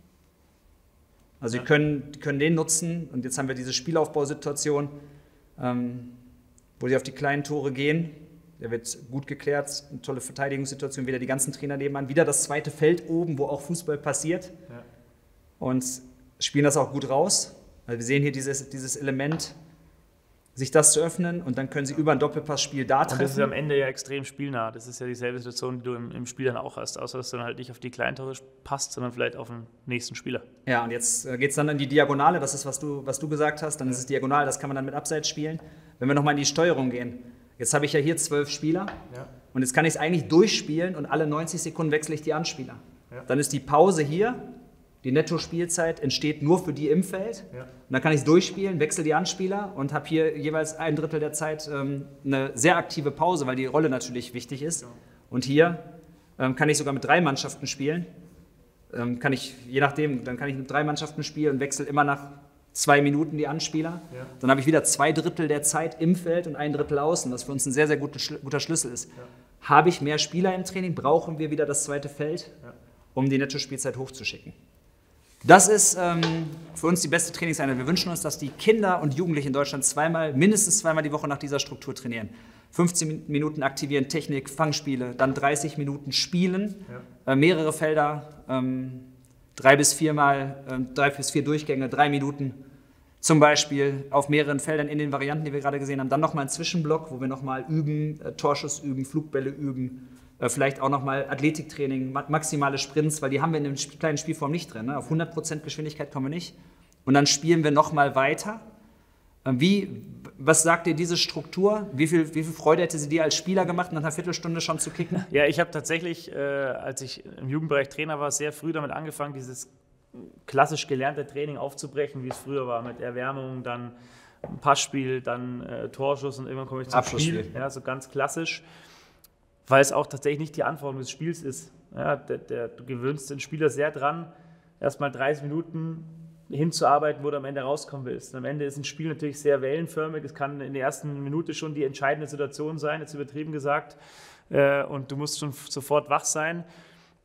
Also Ja. die können, die können den nutzen. Und jetzt haben wir diese Spielaufbausituation, ähm, wo die auf die kleinen Tore gehen. Der wird gut geklärt, eine tolle Verteidigungssituation, wieder die ganzen Trainer nebenan, wieder das zweite Feld oben, wo auch Fußball passiert Ja. und spielen das auch gut raus. Also wir sehen hier dieses, dieses Element, sich das zu öffnen und dann können sie über ein Doppelpassspiel da Und das ist am treffen. Ende ja extrem spielnah. Das ist ja dieselbe Situation, die du im, im Spiel dann auch hast, außer dass du dann halt nicht auf die Kleintore passt, sondern vielleicht auf den nächsten Spieler. Ja, und jetzt geht es dann in die Diagonale, das ist, was du, was du gesagt hast, dann ist es diagonal, das kann man dann mit Abseits spielen. Wenn wir nochmal in die Steuerung gehen, jetzt habe ich ja hier zwölf Spieler. Ja. Und jetzt kann ich es eigentlich durchspielen und alle neunzig Sekunden wechsle ich die Anspieler. Ja. Dann ist die Pause hier, die Netto-Spielzeit entsteht nur für die im Feld. Ja. Und dann kann ich es durchspielen, wechsle die Anspieler und habe hier jeweils ein Drittel der Zeit ähm, eine sehr aktive Pause, weil die Rolle natürlich wichtig ist. Ja. Und hier ähm, kann ich sogar mit drei Mannschaften spielen. Ähm, kann ich, je nachdem, dann kann ich mit drei Mannschaften spielen und wechsle immer nach zwei Minuten die Anspieler. Ja. Dann habe ich wieder zwei Drittel der Zeit im Feld und ein Drittel außen, was für uns ein sehr, sehr guter, Schl- guter Schlüssel ist. Ja. Habe ich mehr Spieler im Training, brauchen wir wieder das zweite Feld, Ja. um die Netto-Spielzeit hochzuschicken. Das ist ähm, für uns die beste Trainingseinheit. Wir wünschen uns, dass die Kinder und Jugendlichen in Deutschland zweimal, mindestens zweimal die Woche nach dieser Struktur trainieren. fünfzehn Minuten aktivieren, Technik, Fangspiele, dann dreißig Minuten spielen, Ja. äh, mehrere Felder, ähm, drei bis viermal, äh, drei bis vier Durchgänge, drei Minuten. Zum Beispiel auf mehreren Feldern in den Varianten, die wir gerade gesehen haben. Dann nochmal einen Zwischenblock, wo wir nochmal üben, äh, Torschuss üben, Flugbälle üben. Äh, vielleicht auch nochmal Athletiktraining, ma maximale Sprints, weil die haben wir in der Sp kleinen Spielform nicht drin. Ne? Auf hundert Prozent Geschwindigkeit kommen wir nicht. Und dann spielen wir nochmal weiter. Äh, wie, was sagt dir diese Struktur? Wie viel, wie viel Freude hätte sie dir als Spieler gemacht, nach einer Viertelstunde schon zu kicken? Ja, ich habe tatsächlich, äh, als ich im Jugendbereich Trainer war, sehr früh damit angefangen, dieses klassisch gelernte Training aufzubrechen, wie es früher war, mit Erwärmung, dann ein Passspiel, dann äh, Torschuss und irgendwann komme ich zum Abschlussspiel. Spiel. Ja, so ganz klassisch, weil es auch tatsächlich nicht die Anforderung des Spiels ist. Ja, der, der, du gewöhnst den Spieler sehr dran, erstmal dreißig Minuten hinzuarbeiten, wo du am Ende rauskommen willst. Und am Ende ist ein Spiel natürlich sehr wellenförmig. Es kann in der ersten Minute schon die entscheidende Situation sein, jetzt übertrieben gesagt, äh, und du musst schon sofort wach sein.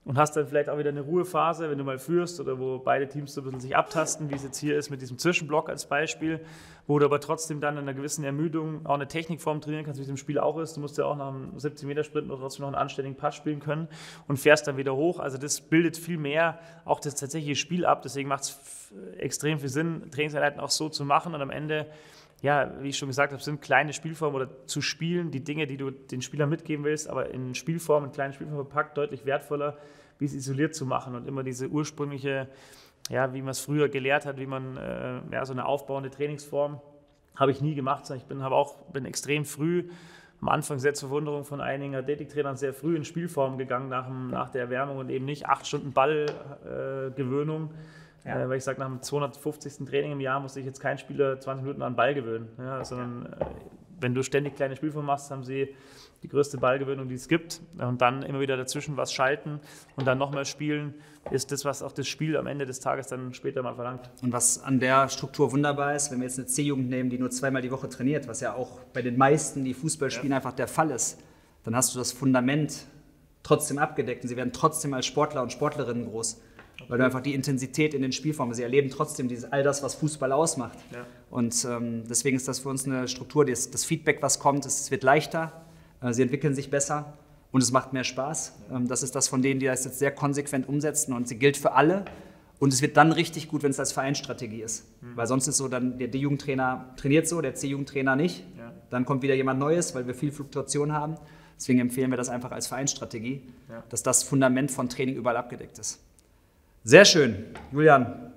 und hast dann vielleicht auch wieder eine Ruhephase, wenn du mal führst oder wo beide Teams so ein bisschen sich abtasten, wie es jetzt hier ist mit diesem Zwischenblock als Beispiel, wo du aber trotzdem dann in einer gewissen Ermüdung auch eine Technikform trainieren kannst, wie es im Spiel auch ist. Du musst ja auch nach einem siebzig Meter Sprint noch trotzdem noch einen anständigen Pass spielen können und fährst dann wieder hoch. Also das bildet viel mehr auch das tatsächliche Spiel ab. Deswegen macht es extrem viel Sinn, Trainingseinheiten auch so zu machen und am Ende, ja, wie ich schon gesagt habe, sind kleine Spielformen oder zu spielen, die Dinge, die du den Spielern mitgeben willst, aber in Spielform, in kleine Spielformen verpackt, deutlich wertvoller, wie es isoliert zu machen und immer diese ursprüngliche, ja, wie man es früher gelehrt hat, wie man äh, ja, so eine aufbauende Trainingsform, habe ich nie gemacht. Ich bin, habe auch, bin extrem früh, am Anfang sehr zur Verwunderung von einigen Athletiktrainern, sehr früh in Spielform gegangen nach, dem, nach der Erwärmung und eben nicht acht Stunden Ballgewöhnung. Äh, Ja. Äh, weil ich sage, nach dem zweihundertfünfzigsten Training im Jahr muss sich jetzt kein Spieler zwanzig Minuten an den Ball gewöhnen. Ja, sondern äh, wenn du ständig kleine Spielformen machst, haben sie die größte Ballgewöhnung, die es gibt. Und dann immer wieder dazwischen was schalten und dann nochmal spielen, ist das, was auch das Spiel am Ende des Tages dann später mal verlangt. Und was an der Struktur wunderbar ist, wenn wir jetzt eine C-Jugend nehmen, die nur zweimal die Woche trainiert, was ja auch bei den meisten, die Fußball spielen, ja. einfach der Fall ist, dann hast du das Fundament trotzdem abgedeckt und sie werden trotzdem als Sportler und Sportlerinnen groß. Weil du einfach die Intensität in den Spielformen, sie erleben trotzdem diese, all das, was Fußball ausmacht. Ja. Und ähm, deswegen ist das für uns eine Struktur, das, das Feedback, was kommt, es wird leichter, äh, sie entwickeln sich besser und es macht mehr Spaß. Ähm, das ist das von denen, die das jetzt sehr konsequent umsetzen und sie gilt für alle. Und es wird dann richtig gut, wenn es als Vereinsstrategie ist. Mhm. Weil sonst ist so, dann der D-Jugendtrainer trainiert so, der C-Jugendtrainer nicht. Ja. Dann kommt wieder jemand Neues, weil wir viel Fluktuation haben. Deswegen empfehlen wir das einfach als Vereinsstrategie, ja. dass das Fundament von Training überall abgedeckt ist. Sehr schön. Julian,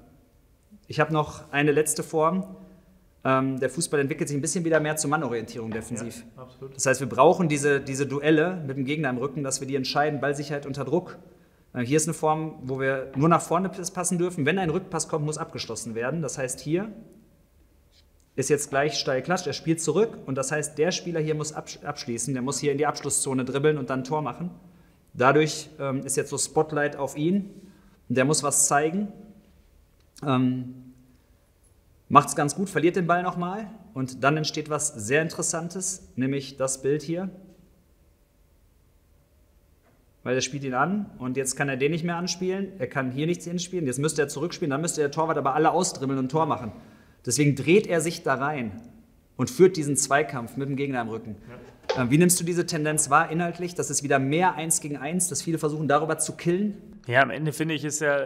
ich habe noch eine letzte Form. Ähm, der Fußball entwickelt sich ein bisschen wieder mehr zur Mannorientierung defensiv. Ja, absolut. Das heißt, wir brauchen diese, diese Duelle mit dem Gegner im Rücken, dass wir die entscheiden, Ballsicherheit unter Druck. Äh, hier ist eine Form, wo wir nur nach vorne passen dürfen. Wenn ein Rückpass kommt, muss abgeschlossen werden. Das heißt, hier ist jetzt gleich steil Klatsch, er spielt zurück und das heißt, der Spieler hier muss abschließen, der muss hier in die Abschlusszone dribbeln und dann ein Tor machen. Dadurch ähm, ist jetzt so Spotlight auf ihn. Der muss was zeigen, ähm, macht es ganz gut, verliert den Ball nochmal und dann entsteht was sehr Interessantes, nämlich das Bild hier. Weil er spielt ihn an und jetzt kann er den nicht mehr anspielen, er kann hier nichts hinspielen, jetzt müsste er zurückspielen, dann müsste der Torwart aber alle ausdribbeln und ein Tor machen. Deswegen dreht er sich da rein und führt diesen Zweikampf mit dem Gegner im Rücken. Ja. Äh, wie nimmst du diese Tendenz wahr inhaltlich? Das ist wieder mehr eins gegen eins, dass viele versuchen darüber zu killen? Ja, am Ende finde ich es ja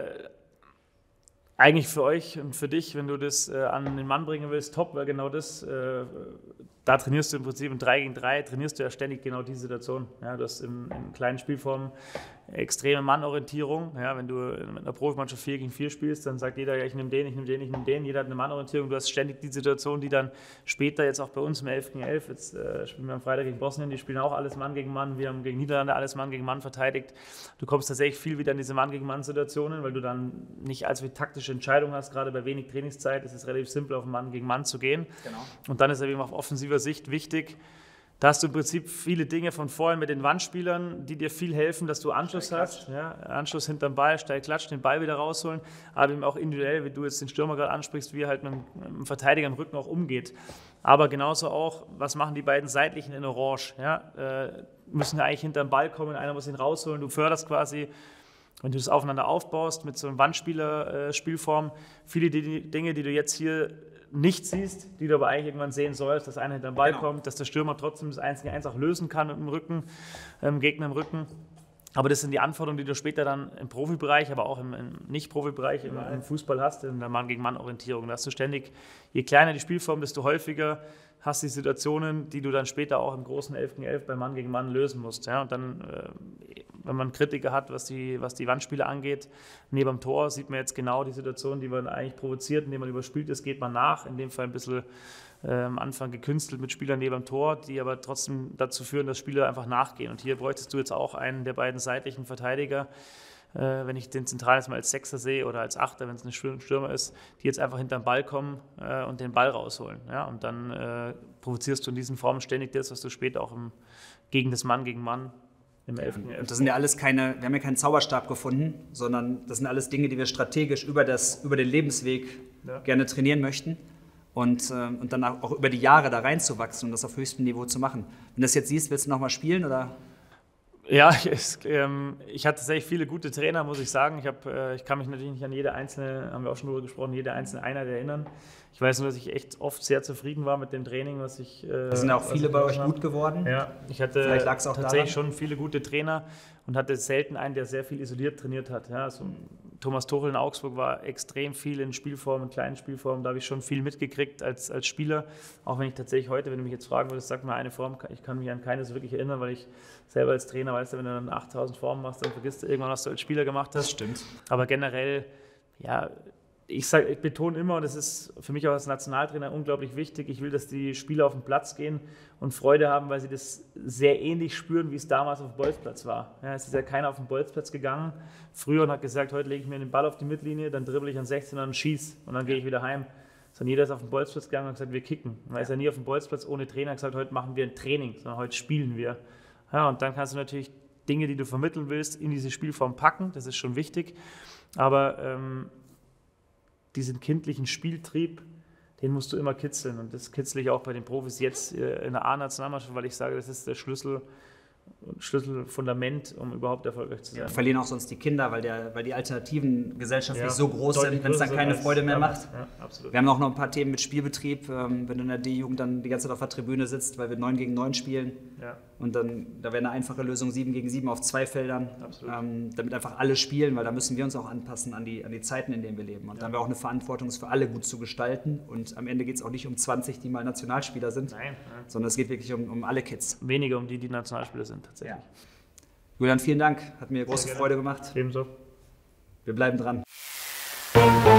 eigentlich für euch und für dich, wenn du das äh, an den Mann bringen willst, top, weil genau das, äh, da trainierst du im Prinzip in drei gegen drei, trainierst du ja ständig genau diese Situation. Ja, du hast in, in kleinen Spielformen extreme Mannorientierung. Ja, wenn du mit einer Profimannschaft vier gegen vier spielst, dann sagt jeder, ja, ich nehme den, ich nehme den, ich nehme den. Jeder hat eine Mannorientierung. Du hast ständig die Situation, die dann später jetzt auch bei uns im elf gegen elf, jetzt äh, spielen wir am Freitag gegen Bosnien, die spielen auch alles Mann gegen Mann. Wir haben gegen Niederlande alles Mann gegen Mann verteidigt. Du kommst tatsächlich viel wieder in diese Mann gegen Mann Situationen, weil du dann nicht allzu viel taktische Entscheidungen hast. Gerade bei wenig Trainingszeit ist es relativ simpel, auf Mann gegen Mann zu gehen. Genau. Und dann ist eben auf offensiver Sicht wichtig, da hast du im Prinzip viele Dinge von vorhin mit den Wandspielern, die dir viel helfen, dass du Anschluss hast. Ja, Anschluss hinterm Ball, steil klatschen, den Ball wieder rausholen. Aber eben auch individuell, wie du jetzt den Stürmer gerade ansprichst, wie er halt mit dem Verteidiger im Rücken auch umgeht. Aber genauso auch, was machen die beiden Seitlichen in Orange? Ja, äh, müssen ja eigentlich hinterm Ball kommen, einer muss ihn rausholen. Du förderst quasi, wenn du das aufeinander aufbaust mit so einer Wandspieler-Spielform, viele Dinge, die du jetzt hier nicht siehst, die du aber eigentlich irgendwann sehen sollst, dass einer hinter den Ball genau. kommt, dass der Stürmer trotzdem das eins gegen eins auch lösen kann mit dem Rücken, ähm, Gegner im Rücken. Aber das sind die Anforderungen, die du später dann im Profibereich, aber auch im, im Nicht-Profibereich, im, im Fußball hast, in der Mann-gegen-Mann-Orientierung. Da hast du ständig, je kleiner die Spielform, desto häufiger hast du die Situationen, die du dann später auch im großen elf gegen elf bei Mann gegen Mann lösen musst. Ja? Und dann, äh, wenn man Kritiker hat, was die, was die Wandspiele angeht, neben dem Tor sieht man jetzt genau die Situation, die man eigentlich provoziert, indem man überspielt ist, geht man nach. In dem Fall ein bisschen äh, am Anfang gekünstelt mit Spielern neben dem Tor, die aber trotzdem dazu führen, dass Spieler einfach nachgehen. Und hier bräuchtest du jetzt auch einen der beiden seitlichen Verteidiger, äh, wenn ich den zentral jetzt mal als Sechser sehe oder als Achter, wenn es ein Stürmer ist, die jetzt einfach hinterm Ball kommen äh, und den Ball rausholen. Ja? Und dann äh, provozierst du in diesen Formen ständig das, was du später auch im, gegen das Mann gegen Mann im elften Und das sind ja alles keine, wir haben ja keinen Zauberstab gefunden, sondern das sind alles Dinge, die wir strategisch über, das, über den Lebensweg ja. gerne trainieren möchten und, äh, und dann auch über die Jahre da reinzuwachsen und das auf höchstem Niveau zu machen. Wenn du das jetzt siehst, willst du nochmal spielen oder? Ja, es, ähm, ich hatte tatsächlich viele gute Trainer, muss ich sagen. Ich, hab, äh, ich kann mich natürlich nicht an jede einzelne, haben wir auch schon darüber gesprochen, jede einzelne Einheit erinnern. Ich weiß nur, dass ich echt oft sehr zufrieden war mit dem Training, was ich. Äh, da sind ja auch viele bei euch gut geworden. Ja, ich hatte Vielleicht lag's auch tatsächlich daran. schon viele gute Trainer und hatte selten einen, der sehr viel isoliert trainiert hat. Ja, also Thomas Tuchel in Augsburg war extrem viel in Spielformen, in kleinen Spielformen. Da habe ich schon viel mitgekriegt als, als Spieler. Auch wenn ich tatsächlich heute, wenn du mich jetzt fragen würdest, sag mal eine Form, ich kann mich an keine so wirklich erinnern, weil ich selber als Trainer, weißt du, wenn du dann achttausend Formen machst, dann vergisst du irgendwann, was du als Spieler gemacht hast. Das stimmt. Aber generell, ja, ich, sag, ich betone immer, und das ist für mich auch als Nationaltrainer unglaublich wichtig, ich will, dass die Spieler auf den Platz gehen und Freude haben, weil sie das sehr ähnlich spüren, wie es damals auf dem Bolzplatz war. Ja, es ist ja keiner auf den Bolzplatz gegangen früher und hat gesagt, heute lege ich mir den Ball auf die Mittellinie, dann dribbel ich an sechzehn und dann schieß und dann gehe ich wieder heim. Sondern jeder ist auf den Bolzplatz gegangen und hat gesagt, wir kicken. Man ist ja nie auf dem Bolzplatz ohne Trainer und gesagt, heute machen wir ein Training, sondern heute spielen wir. Ja, und dann kannst du natürlich Dinge, die du vermitteln willst, in diese Spielform packen, das ist schon wichtig. Aber ähm, diesen kindlichen Spieltrieb, den musst du immer kitzeln. Und das kitzle ich auch bei den Profis jetzt äh, in der A-Nationalmannschaft, weil ich sage, das ist der Schlüssel, Schlüsselfundament, um überhaupt erfolgreich zu sein. Ja, verlieren auch sonst die Kinder, weil, der, weil die Alternativen gesellschaftlich Ja, so groß sind, wenn es dann keine Freude mehr macht. Ja, absolut. Wir haben auch noch ein paar Themen mit Spielbetrieb, ähm, wenn du in der D-Jugend dann die ganze Zeit auf der Tribüne sitzt, weil wir neun gegen neun spielen. Ja. Und dann, da wäre eine einfache Lösung sieben gegen sieben auf zwei Feldern, ähm, damit einfach alle spielen, weil da müssen wir uns auch anpassen an die, an die Zeiten, in denen wir leben. Und ja. da haben wir auch eine Verantwortung, es für alle gut zu gestalten. Und am Ende geht es auch nicht um zwanzig, die mal Nationalspieler sind, Nein, nein. sondern es geht wirklich um, um alle Kids. Weniger um die, die Nationalspieler sind, tatsächlich. Ja. Julian, vielen Dank. Hat mir große Freude gemacht. Ebenso. Wir bleiben dran.